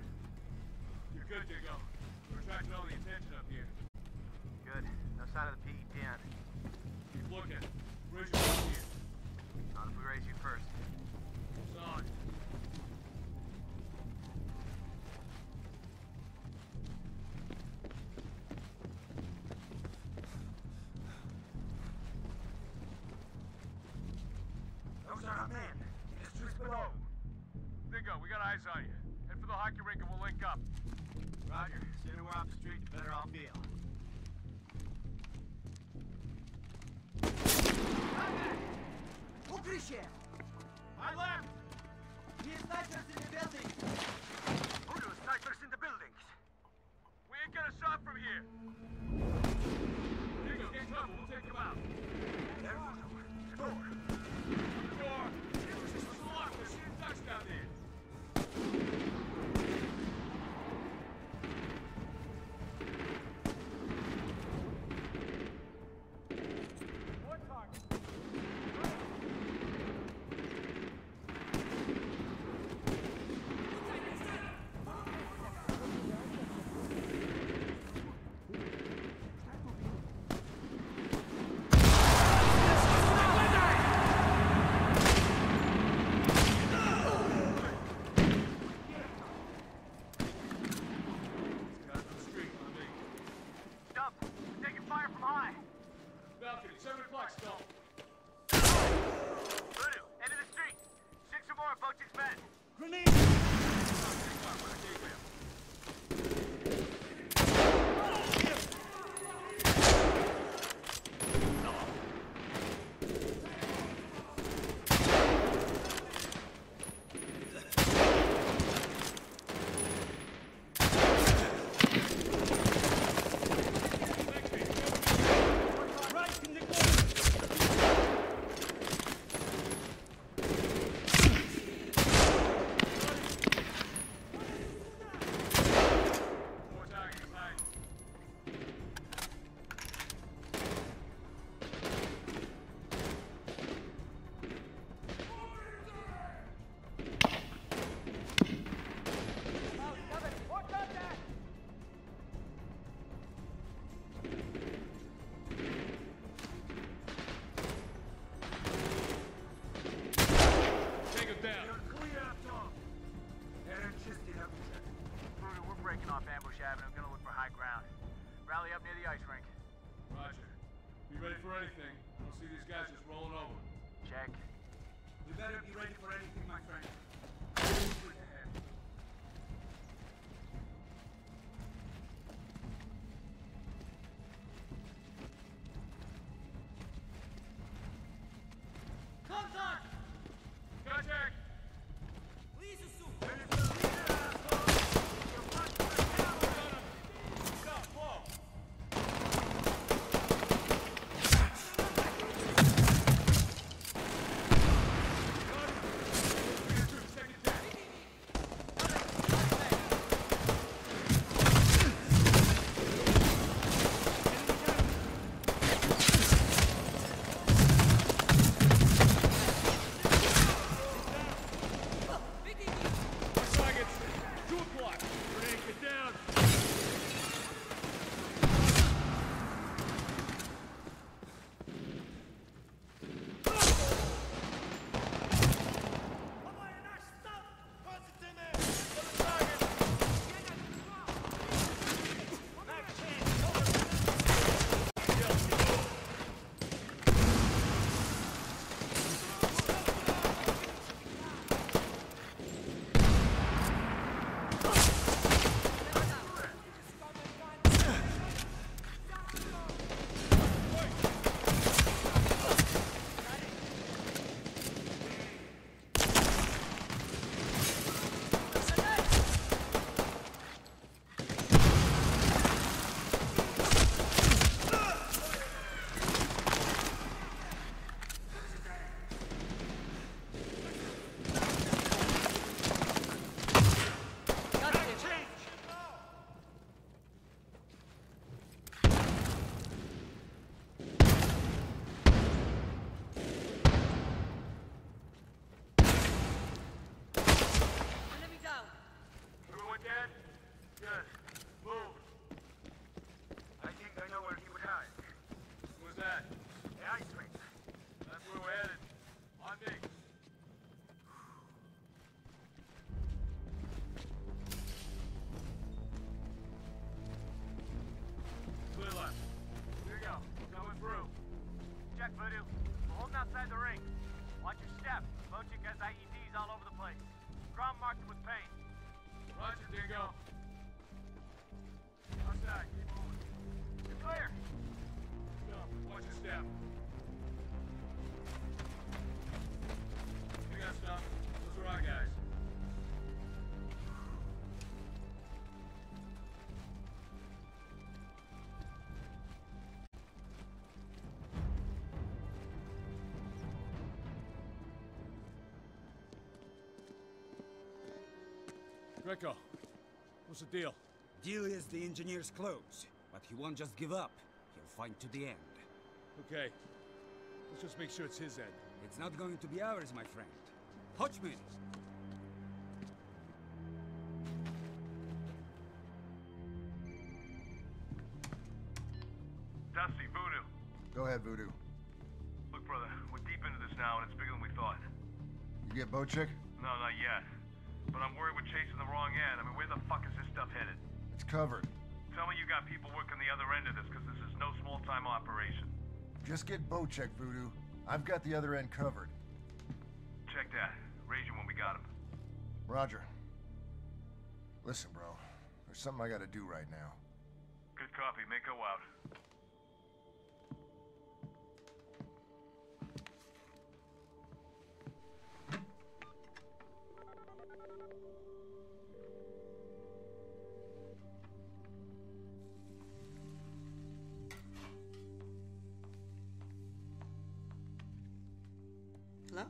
You're good, Dingo. We're attracting all the attention up here. Good. No sign of the PE-10. Keep looking. Raise your up here. Not if we raise you first. Son. Those are our men. Below. Dingo, we got eyes on you. Head for the hockey rink and we'll link up. Roger. Sooner we're off the street, the better I'll feel. Укрытие! I left! Есть snipers in the building! Voodoo snipers in the buildings! We ain't get a shot from here! Dingo, get cover, we'll take them out. There, Voodoo. The door. The door! This was locked, we're seeing ducks down there. Beach Avenue. Gonna look for high ground. Rally up near the ice rink. Roger. Be ready for anything. I don't see these guys just rolling over. Check. You better be ready for anything, my friend. Contact! Please assume. Stop, whoa! Targets! 2 o'clock! Grenade, get down! Everyone dead? Good. Move. I think I know where he would hide. Who's that? The ice rink. That's where we're headed. On me. Clear left. Here you go. Going through. Check, Voodoo. We're holding outside the ring. Watch your step. Bochik has IEDs all over the place. Grom marked it with paint. Roger, Dingo. Outside. Keep moving. You're clear. Watch your step. We got stuff. Those are our guys. Greco, what's the deal? Deal is the engineer's close, but he won't just give up. He'll fight to the end. Okay. Let's just make sure it's his end. It's not going to be ours, my friend. Hodgman! Dusty, Voodoo. Go ahead, Voodoo. Look, brother, we're deep into this now, and it's bigger than we thought. You get Bochik? No, not yet. But I'm worried we're chasing the wrong end. I mean, where the fuck is this stuff headed? It's covered. Tell me you got people working the other end of this, because this is no small-time operation. Just get Bochik, Voodoo. I've got the other end covered. Check that. Raise you when we got him. Roger. Listen, bro. There's something I gotta do right now. Good copy. Make go out. Hello?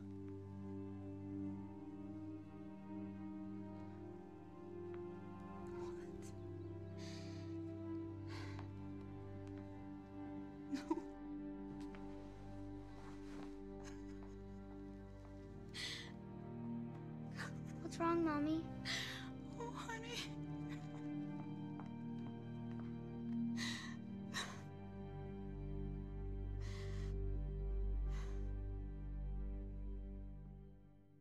No. What's wrong, Mommy? Oh, honey.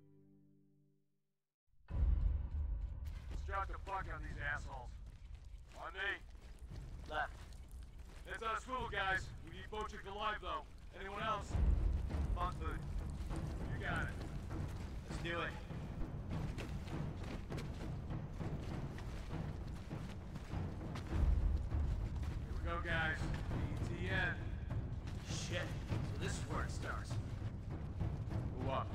Let's drop the plug on these assholes. On me. Left. That's out of school, guys. We need Bochik alive, though. Anyone else? Bunk food. You got it. Let's do it. Here we go, guys. ETN. Shit. So this is where it starts. Move up.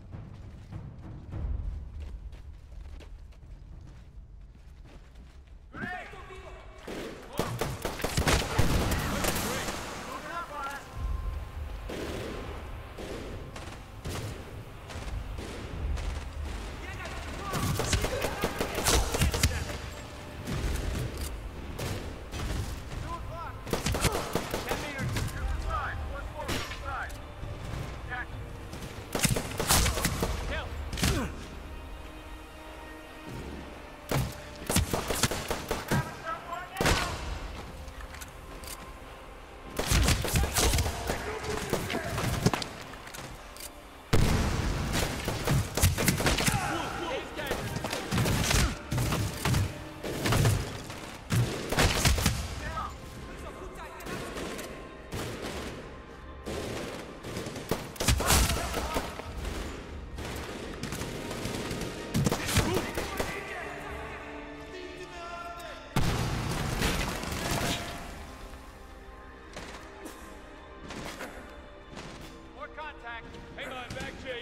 Hang on, back change.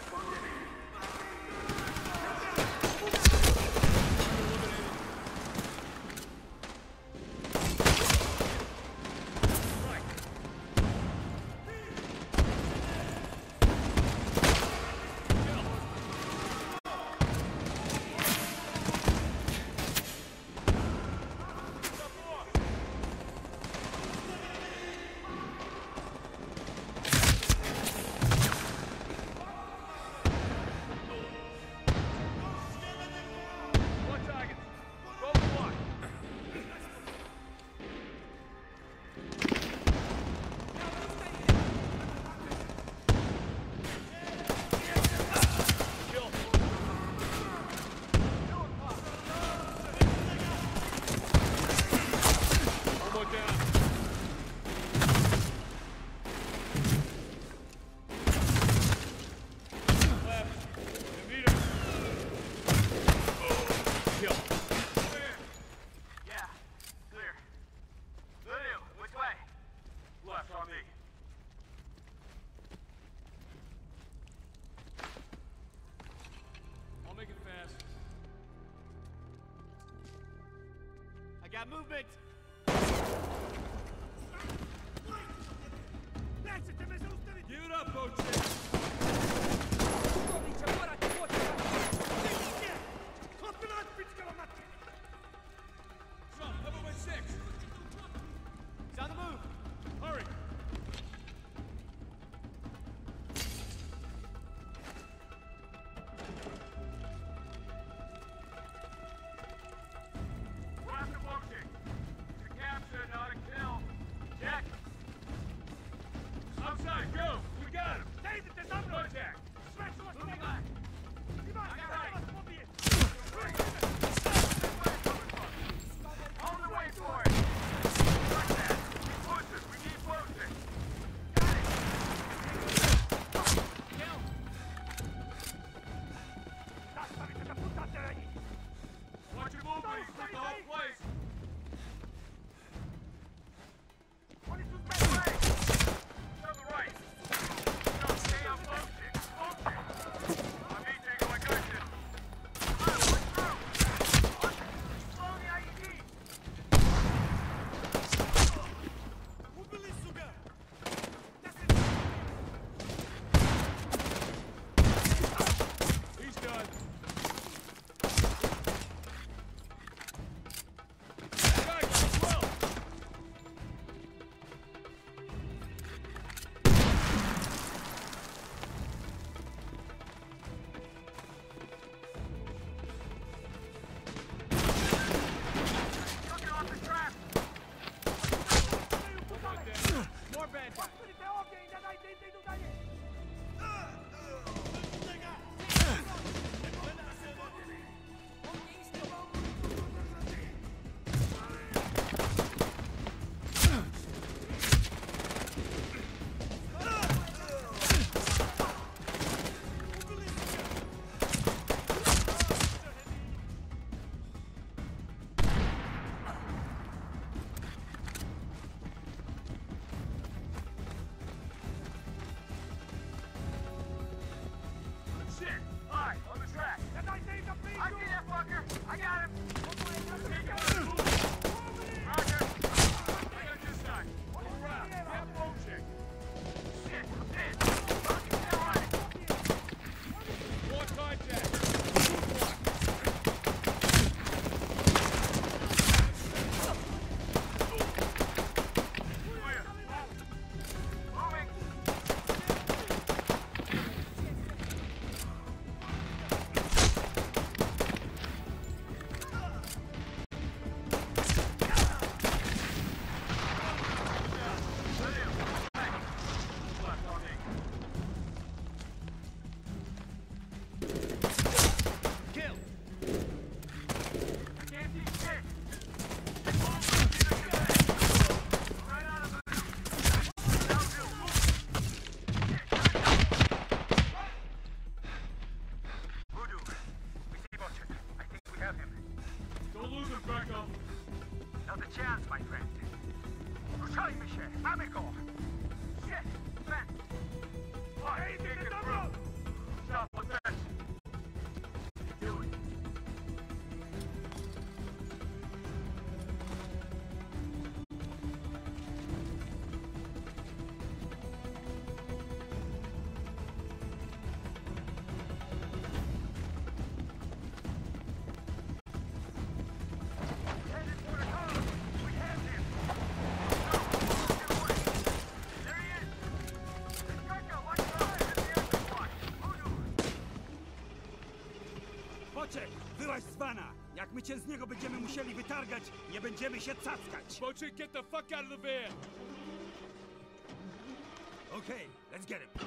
I got movement! Give it up, Bochik! Jump, level by 6! He's on the move! Hurry! We're after Bochik. To capture, not a kill. Check. Outside, go! We got him! Contact. Moving on. got him! Roger! I got this side. All around. Get Bojack. Shit, I'm dead. Fucking still running. More contact. Clear. Moving. Kill. Can't see shit. Right out of it. Voodoo. We see Bojack. I think we have him. Don't lose him, Greco. Not a chance, my friend. Ruszaj się, mamy go! Shit! Ben! Oh, hey, take it through! Stop with that! Do it! Headed for the car! We have him! There he is! Greco, watch your eyes at the exit point! Voodoo! Boczek, wyłaź z wana! Jak my cię z niego będziemy musieli wytargać, nie będziemy się cackać! Bojack, get the fuck out of the van. Okay, let's get him!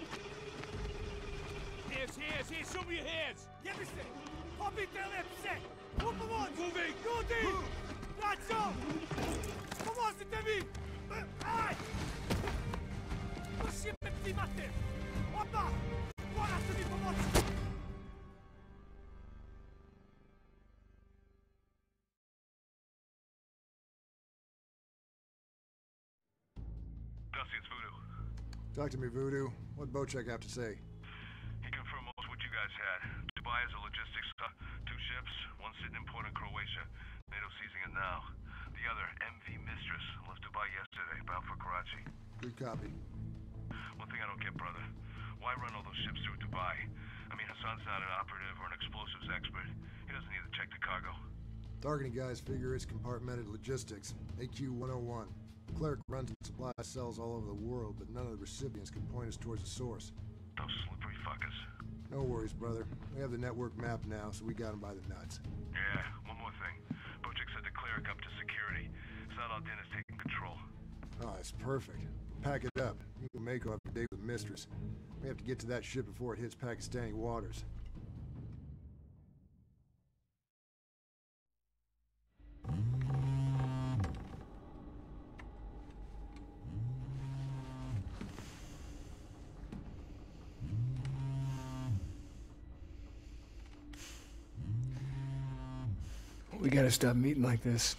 Hands, show me your hands. Nie myślę! Pobite lepsze! Pomoc! Moving. Люди! Bracio! Pomozite mi! Aj! Musimy klimaty! Opa! Pora sobie pomocy! Dusty, it's Voodoo. Talk to me, Voodoo. What'd Bojack have to say? He confirmed most what you guys had. Dubai is a logistics hub. 2 ships, one sitting in port in Croatia. NATO seizing it now. The other, MV Mistress, left Dubai yesterday, bound for Karachi. Good copy. One thing I don't get, brother. Why run all those ships through Dubai? I mean, Hassan's not an operative or an explosives expert. He doesn't need to check the cargo. Targeting guys figure it's compartmented logistics. AQ-101. Cleric runs and supplies cells all over the world, but none of the recipients can point us towards the source. Those slippery fuckers. No worries, brother. We have the network map now, so we got him by the nuts. Yeah, one more thing. Bojack sent the cleric up to security. Saad al-Din is taking control. Oh, that's perfect. Pack it up. You can make up a day with Mistress. We have to get to that ship before it hits Pakistani waters. We gotta stop meeting like this.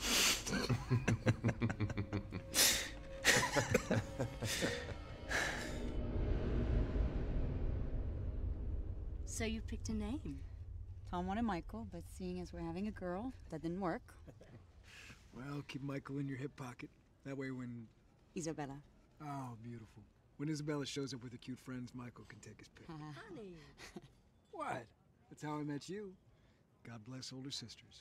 So you picked a name. Tom wanted Michael, but seeing as we're having a girl, that didn't work. Well, keep Michael in your hip pocket. That way when... Isabella. Oh, beautiful. When Isabella shows up with her cute friends, Michael can take his pick. Honey. What? That's how I met you. God bless older sisters.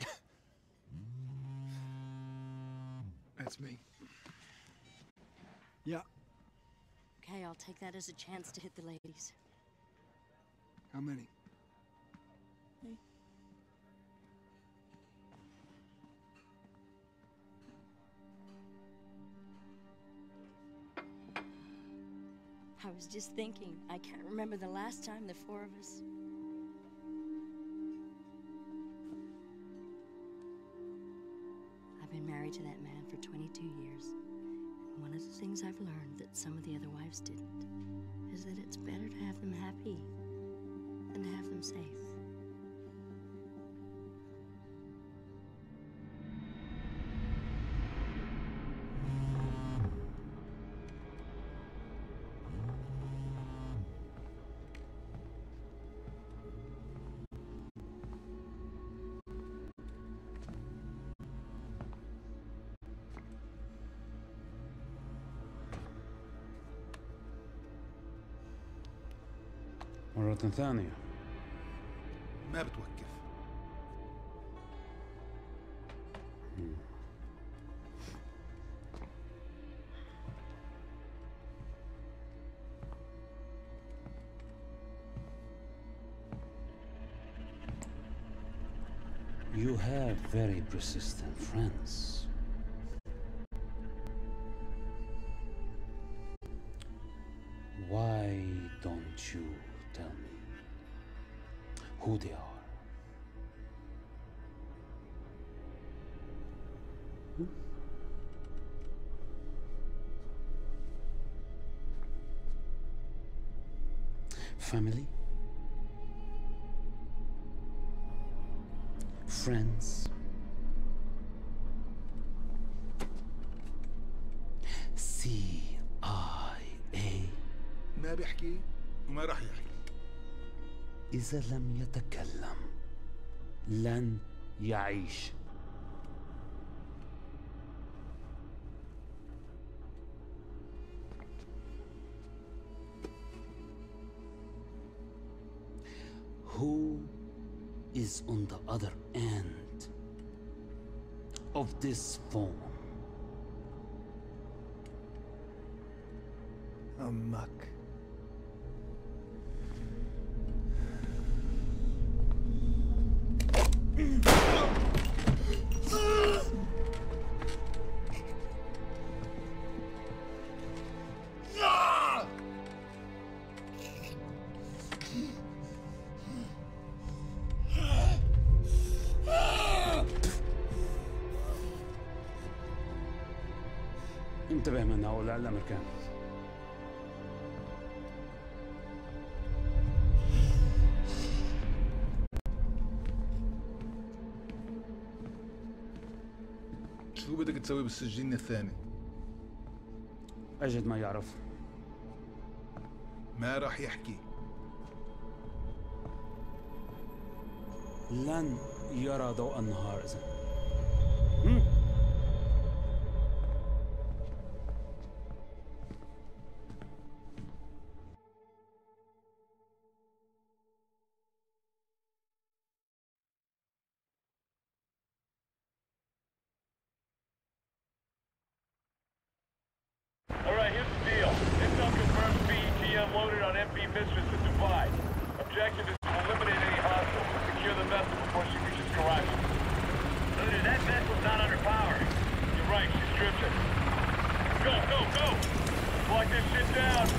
That's me. Yeah. Okay, I'll take that as a chance to hit the ladies. How many? I was just thinking, I can't remember the last time the 4 of us... I've been married to that man for 22 years. And one of the things I've learned that some of the other wives didn't is that it's better to have them happy than to have them safe. مرة ثانية. ما بتوقف. You have very persistent friends. Why don't you tell me who they are? Family? Friends? CIA? ما بيحكي وما راح يحكي. إذا لم يتكلم لن يعيش. Who is on the other end of this phone? أمك. انتبه من هؤلاء الأمريكان. شو بدك تسوي بالسجين الثاني؟ أجد ما يعرف. ما راح يحكي. لن يرى ضوء النهار إذن. Alright, here's the deal. Intel confirms PETM loaded on MV Mistress in Dubai. Objective is to eliminate any hostiles and secure the vessel before she reaches Karachi. Loaded, that vessel's not under power. You're right, she's drifting. Go, go, go! Lock this shit down!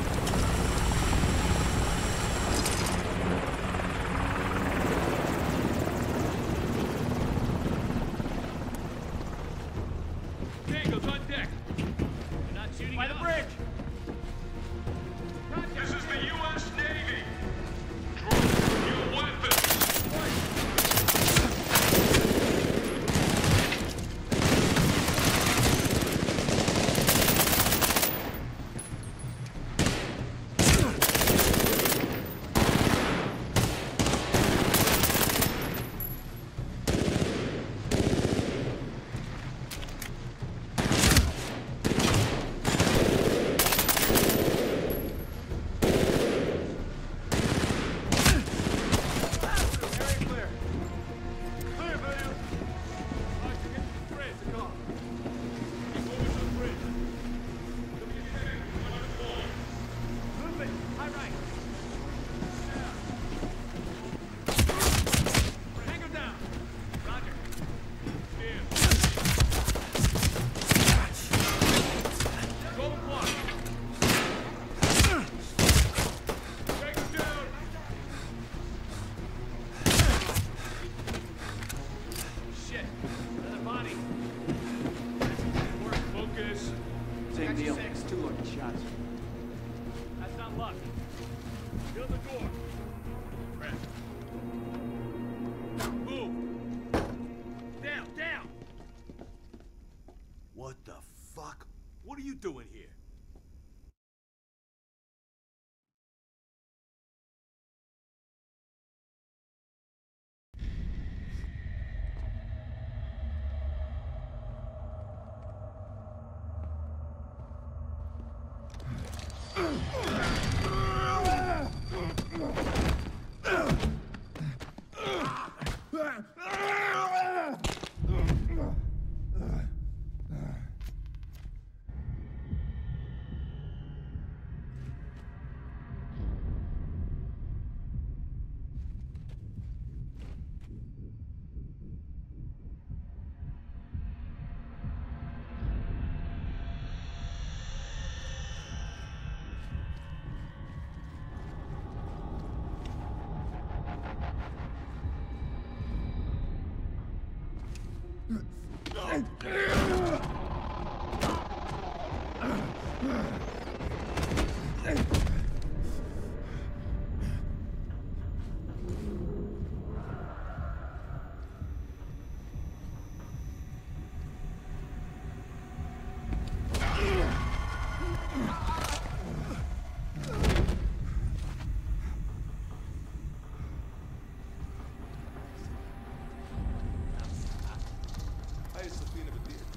Tango's on deck. They're not shooting by the bridge. This is the U.S. Navy. Drop your weapons. Same deal. 2 lucky shots. That's not luck. Kill the door. Rest. Move. Down, down. What the fuck? What are you doing here? هاي السفينة بدي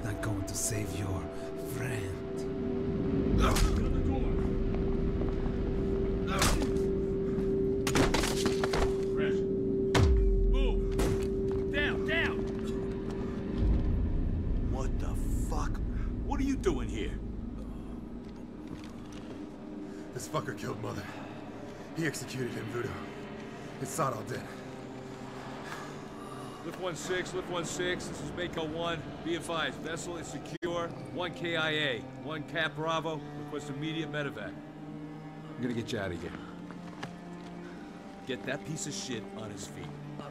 not going to save your friend. Chris. Move. Down, down. What the fuck? What are you doing here? This fucker killed Mother. He executed him, Voodoo. It's not all dead. Lift 1-6, Lift 1-6. This is Mako 1. Be advised, vessel is secure. 1 KIA. 1 Cap Bravo. Request immediate medevac. I'm gonna get you out of here. Get that piece of shit on his feet.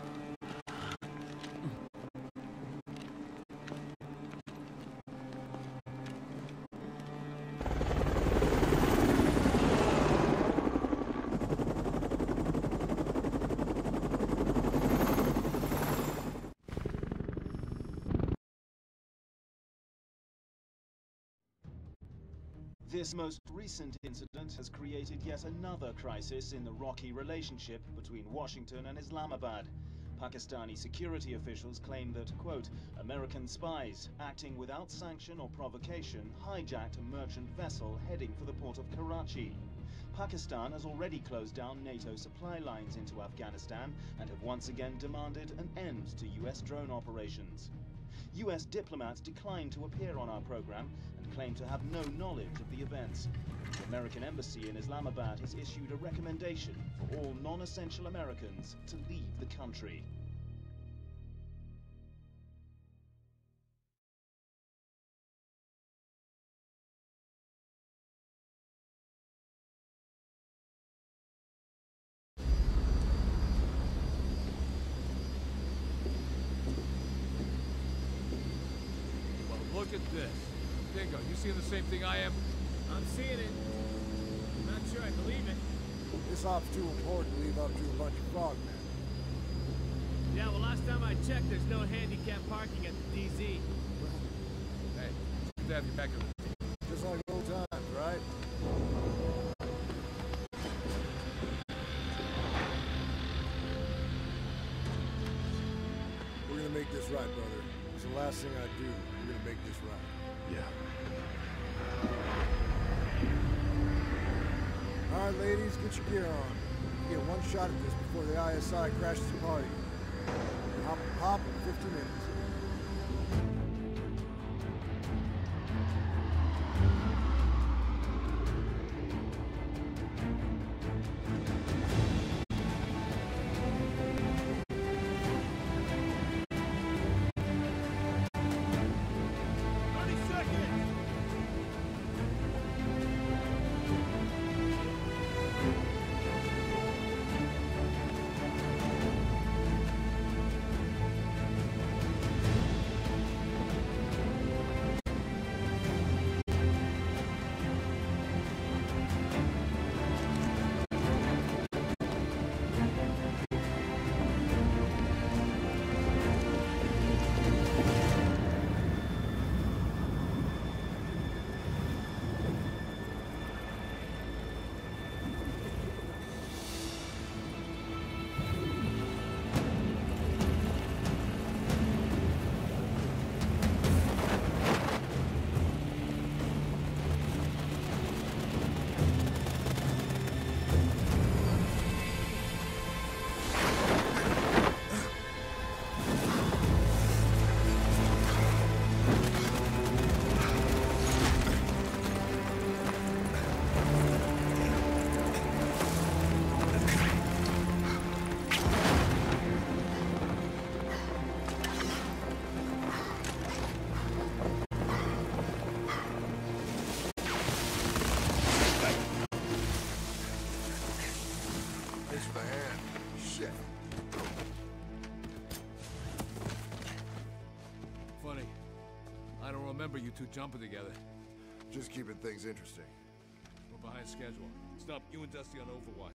This most recent incident has created yet another crisis in the rocky relationship between Washington and Islamabad. Pakistani security officials claim that, quote, American spies acting without sanction or provocation hijacked a merchant vessel heading for the port of Karachi. Pakistan has already closed down NATO supply lines into Afghanistan and have once again demanded an end to US drone operations. US diplomats declined to appear on our program and claim to have no knowledge of the events. The American Embassy in Islamabad has issued a recommendation for all non-essential Americans to leave the country. Look at this. Dingo, you seeing the same thing I am? I'm seeing it. I'm not sure I believe it. This op's too important to leave up to a bunch of frogmen. Yeah, well, last time I checked, there's no handicap parking at the DZ. Hey, it's good to have you back in the team. Just like old times, right? We're gonna make this right, brother. It's the last thing I do. We're gonna make this right. Yeah. All right, ladies, get your gear on. You get one shot at this before the ISI crashes the party. Hop and pop in 50 minutes. remember you two jumping together. Just keeping things interesting. We're behind schedule. Stop you and Dusty on Overwatch.